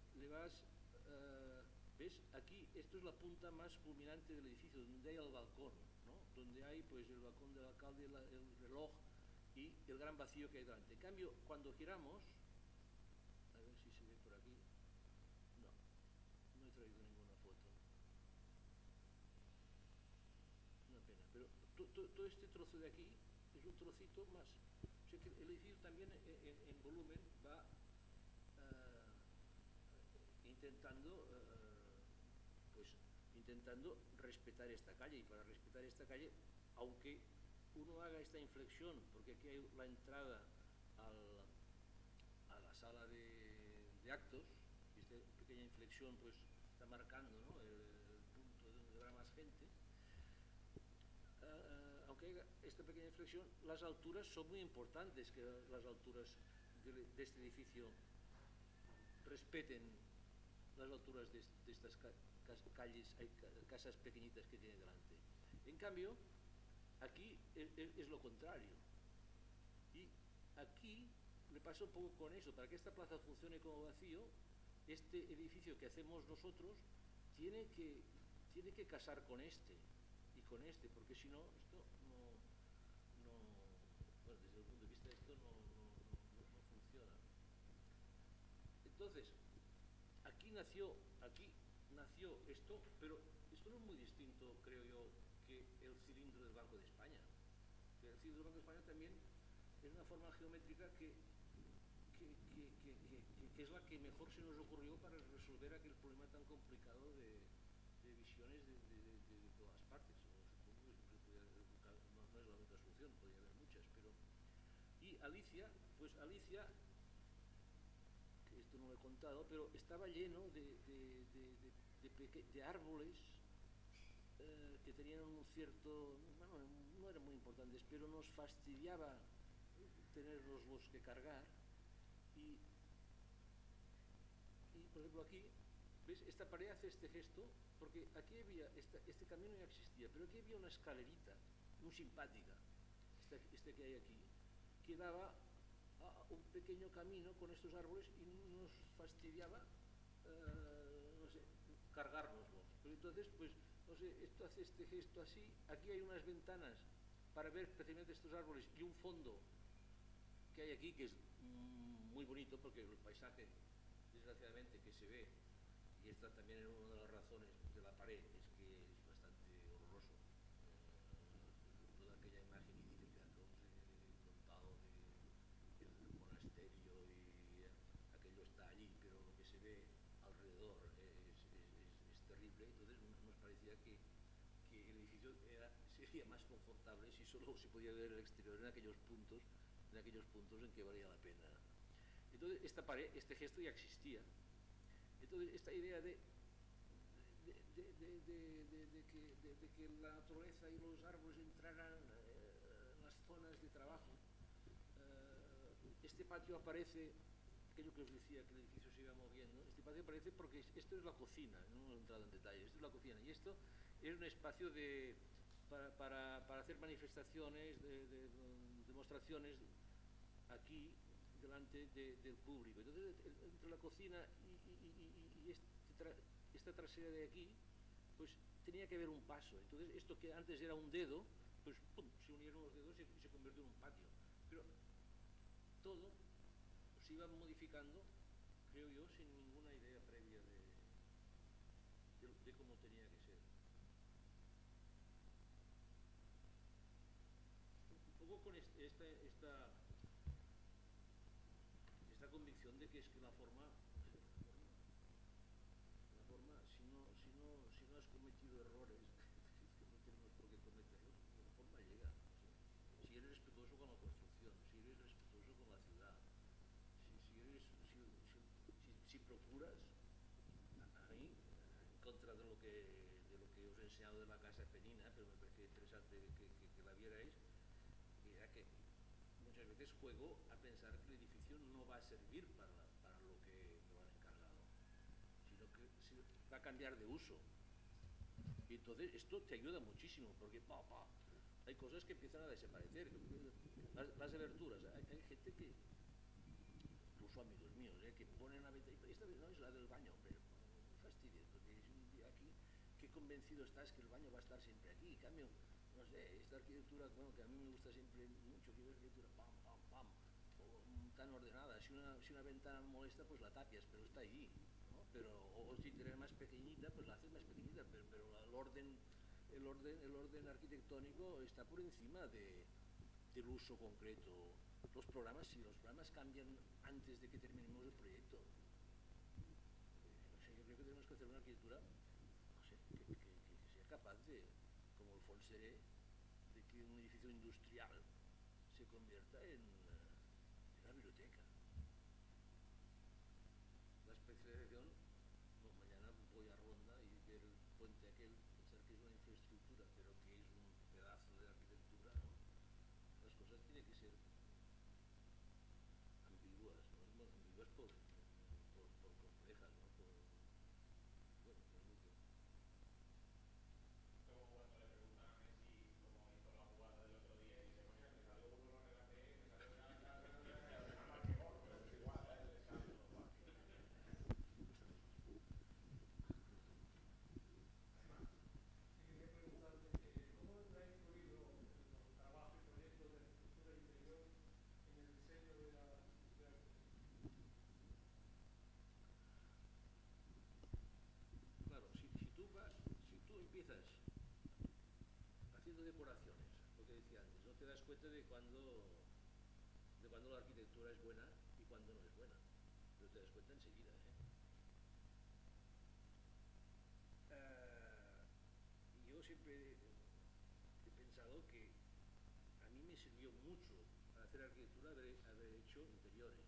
¿ves? Aquí, esto es la punta más culminante del edificio, donde hay el balcón, ¿no? Donde hay pues el balcón del alcalde, el reloj y el gran vacío que hay delante. En cambio, cuando giramos, a ver si se ve por aquí, no he traído ninguna foto, una pena, pero todo este trozo de aquí es un trocito más. O sea que el edificio también en volumen va intentando respetar esta calle, y para respetar esta calle, aunque uno haga esta inflexión, porque aquí hay la entrada a la sala de actos, y esta pequeña inflexión pues está marcando, ¿no?, el punto donde habrá más gente, aunque haya esta pequeña inflexión, las alturas son muy importantes, que las alturas de este edificio respeten las alturas de estas calles, casas pequeñitas que tiene delante. En cambio, aquí es lo contrario. Y aquí le pasa un poco con eso. Para que esta plaza funcione como vacío, este edificio que hacemos nosotros tiene que casar con este y con este, porque si no, esto no bueno, desde el punto de vista de esto no funciona. Entonces, aquí nació esto, pero esto no es muy distinto, creo yo, que el cilindro del Banco de España. El cilindro del Banco de España también es una forma geométrica que es la que mejor se nos ocurrió para resolver aquel problema tan complicado de visiones de todas partes. Supongo que no es la única solución, podría haber muchas, pero... Y Alicia, pues Alicia, que esto no lo he contado, pero estaba lleno de árboles que tenían un cierto... Bueno, no eran muy importantes, pero nos fastidiaba tenerlos que cargar. Y por ejemplo aquí, ¿ves? Esta pared hace este gesto, porque aquí había, este camino ya existía, pero aquí había una escalerita muy simpática, este que hay aquí, que daba a un pequeño camino con estos árboles y nos fastidiaba, no sé, cargárnoslos. Pero entonces, pues, no sé, esto hace este gesto así, aquí hay unas ventanas para ver especialmente estos árboles y un fondo que hay aquí que es muy bonito, porque el paisaje, desgraciadamente, que se ve, y esta también es una de las razones de la pared, es que es bastante horroroso. Toda aquella imagen idílica que os he contado del monasterio, y aquello está allí, pero lo que se ve alrededor es terrible. Entonces nos parecía que el edificio sería más confortable si solo se podía ver el exterior en aquellos puntos en que valía la pena. Entonces esta pared, este gesto ya existía. Entonces esta idea de que la naturaleza y los árboles entraran en las zonas de trabajo este patio aparece, aquello que os decía, que el edificio se iba moviendo, este patio aparece porque esto es la cocina, no he entrado en detalle, esto es la cocina, y esto es un espacio para hacer manifestaciones, demostraciones aquí delante del público. Entonces, entre la cocina y esta trasera de aquí, pues tenía que haber un paso. Entonces, esto que antes era un dedo, pues ¡pum!, se unieron los dedos y se convirtió en un patio. Pero todo se iba modificando, creo yo, sin ninguna idea previa de cómo tenía que ser. Un poco con esta convicción de que es que la forma, si no has cometido errores, que no tenemos por qué cometerlos, la forma llega. ¿Sí? Si eres respetuoso con la construcción, si eres respetuoso con la ciudad, si procuras, a mí, en contra de lo que os he enseñado de la casa penina, pero me parece interesante que la vierais, era que muchas veces juego a pensar que el edificio no va a servir para lo que me lo han encargado, sino que va a cambiar de uso. Y entonces esto te ayuda muchísimo, porque hay cosas que empiezan a desaparecer. Las aberturas, hay gente que, incluso amigos míos, que ponen la ventana, esta vez no es la del baño, hombre, no fastidies, porque es un día aquí, qué convencido estás que el baño va a estar siempre aquí. En cambio, no sé, esta arquitectura, bueno, que a mí me gusta siempre mucho, que es arquitectura pam, tan ordenada. Si una ventana molesta, pues la tapias, pero está allí, ¿no? Pero, o si tienes más pequeñita, pues la haces más pequeñita, pero el orden arquitectónico está por encima del uso concreto. Los programas, si los programas cambian antes de que terminemos el proyecto, no sé, yo creo que tenemos que hacer una arquitectura, no sé, que sea capaz de, como el Fonseré, de que un edificio industrial se convierta en una biblioteca. La especialización, no, mañana voy a Ronda y ver el puente aquel, pensar que es una infraestructura, pero que es un pedazo de arquitectura, ¿no? Las cosas tienen que ser ambiguas, ¿no? Ambiguas por complejas, ¿no? Bueno, es lo que... Como cuando le preguntan a Messi cómo hizo la jugada del otro día y dice, coño, me salió como lo relaté, me salió ya, al final marqué gol, pero es igual, le sale todo fácil. Además, sí quería preguntarte cómo ha influido el trabajo y proyectos de arquitectura interior en el diseño de la arquitectura. Claro, si tú empiezas haciendo decoraciones, lo que decía antes, no te das cuenta de cuando la arquitectura es buena y cuando no es buena, pero te das cuenta enseguida, yo siempre he pensado que a mí me sirvió mucho para hacer arquitectura haber hecho interiores.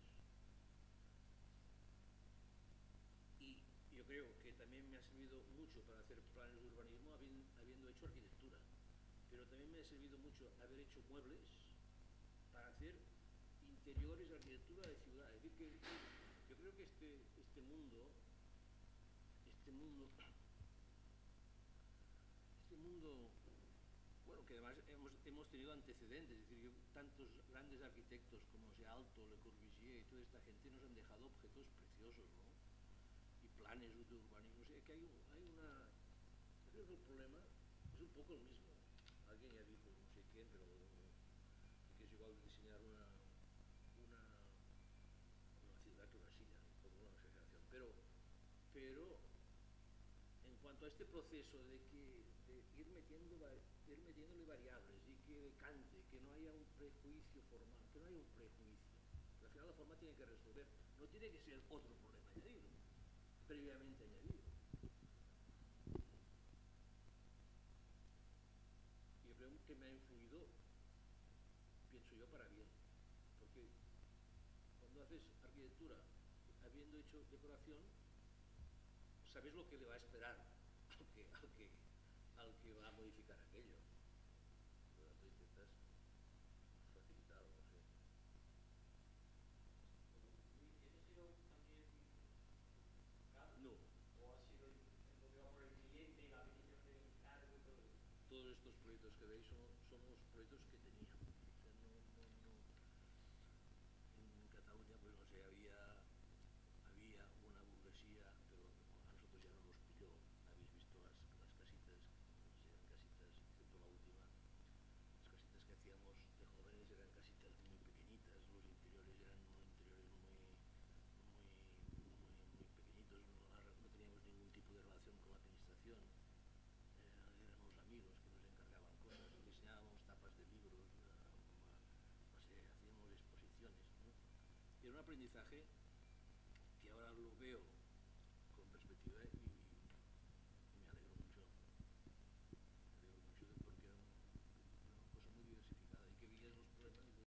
Y yo creo que también me ha servido mucho para hacer planes de urbanismo habiendo hecho arquitectura. Pero también me ha servido mucho haber hecho muebles para hacer interiores de arquitectura de ciudad. Es decir, que yo creo que este mundo, bueno, que además hemos tenido antecedentes, es decir, tantos grandes arquitectos como Alto, Le Corbusier y toda esta gente nos han dejado objetos preciosos, ¿no? Y planes de urbanismo. O sea, que hay una... Yo creo que el problema es un poco el mismo. Alguien ya dijo, no sé quién, pero que es igual diseñar una ciudad que una silla, un poco una exageración. Pero en cuanto a este proceso de ir metiéndole variables y que decante, que no haya un prejuicio formal, que no haya un prejuicio, que al final la forma tiene que resolver, no tiene que ser otro problema añadido, previamente añadido. Yo creo que me ha influido, pienso yo, para bien, porque cuando haces arquitectura habiendo hecho decoración, sabes lo que le va a esperar al que va a modificar aquello. Por lo tanto, intentas facilitarlo, no sé. proyectos que veis son los proyectos que teníamos. O sea, en Cataluña, pues no sé, había una burguesía, pero a nosotros ya no nos pilló. Habéis visto las casitas, no sé, eran casitas, excepto la última, las casitas que hacíamos de jóvenes eran casitas muy pequeñitas, los interiores eran unos interiores muy pequeñitos, no teníamos ningún tipo de relación con la administración. Eran unos amigos que nos encargaban cosas, diseñábamos tapas de libros, no sé, hacíamos exposiciones, ¿no? Y era un aprendizaje que ahora lo veo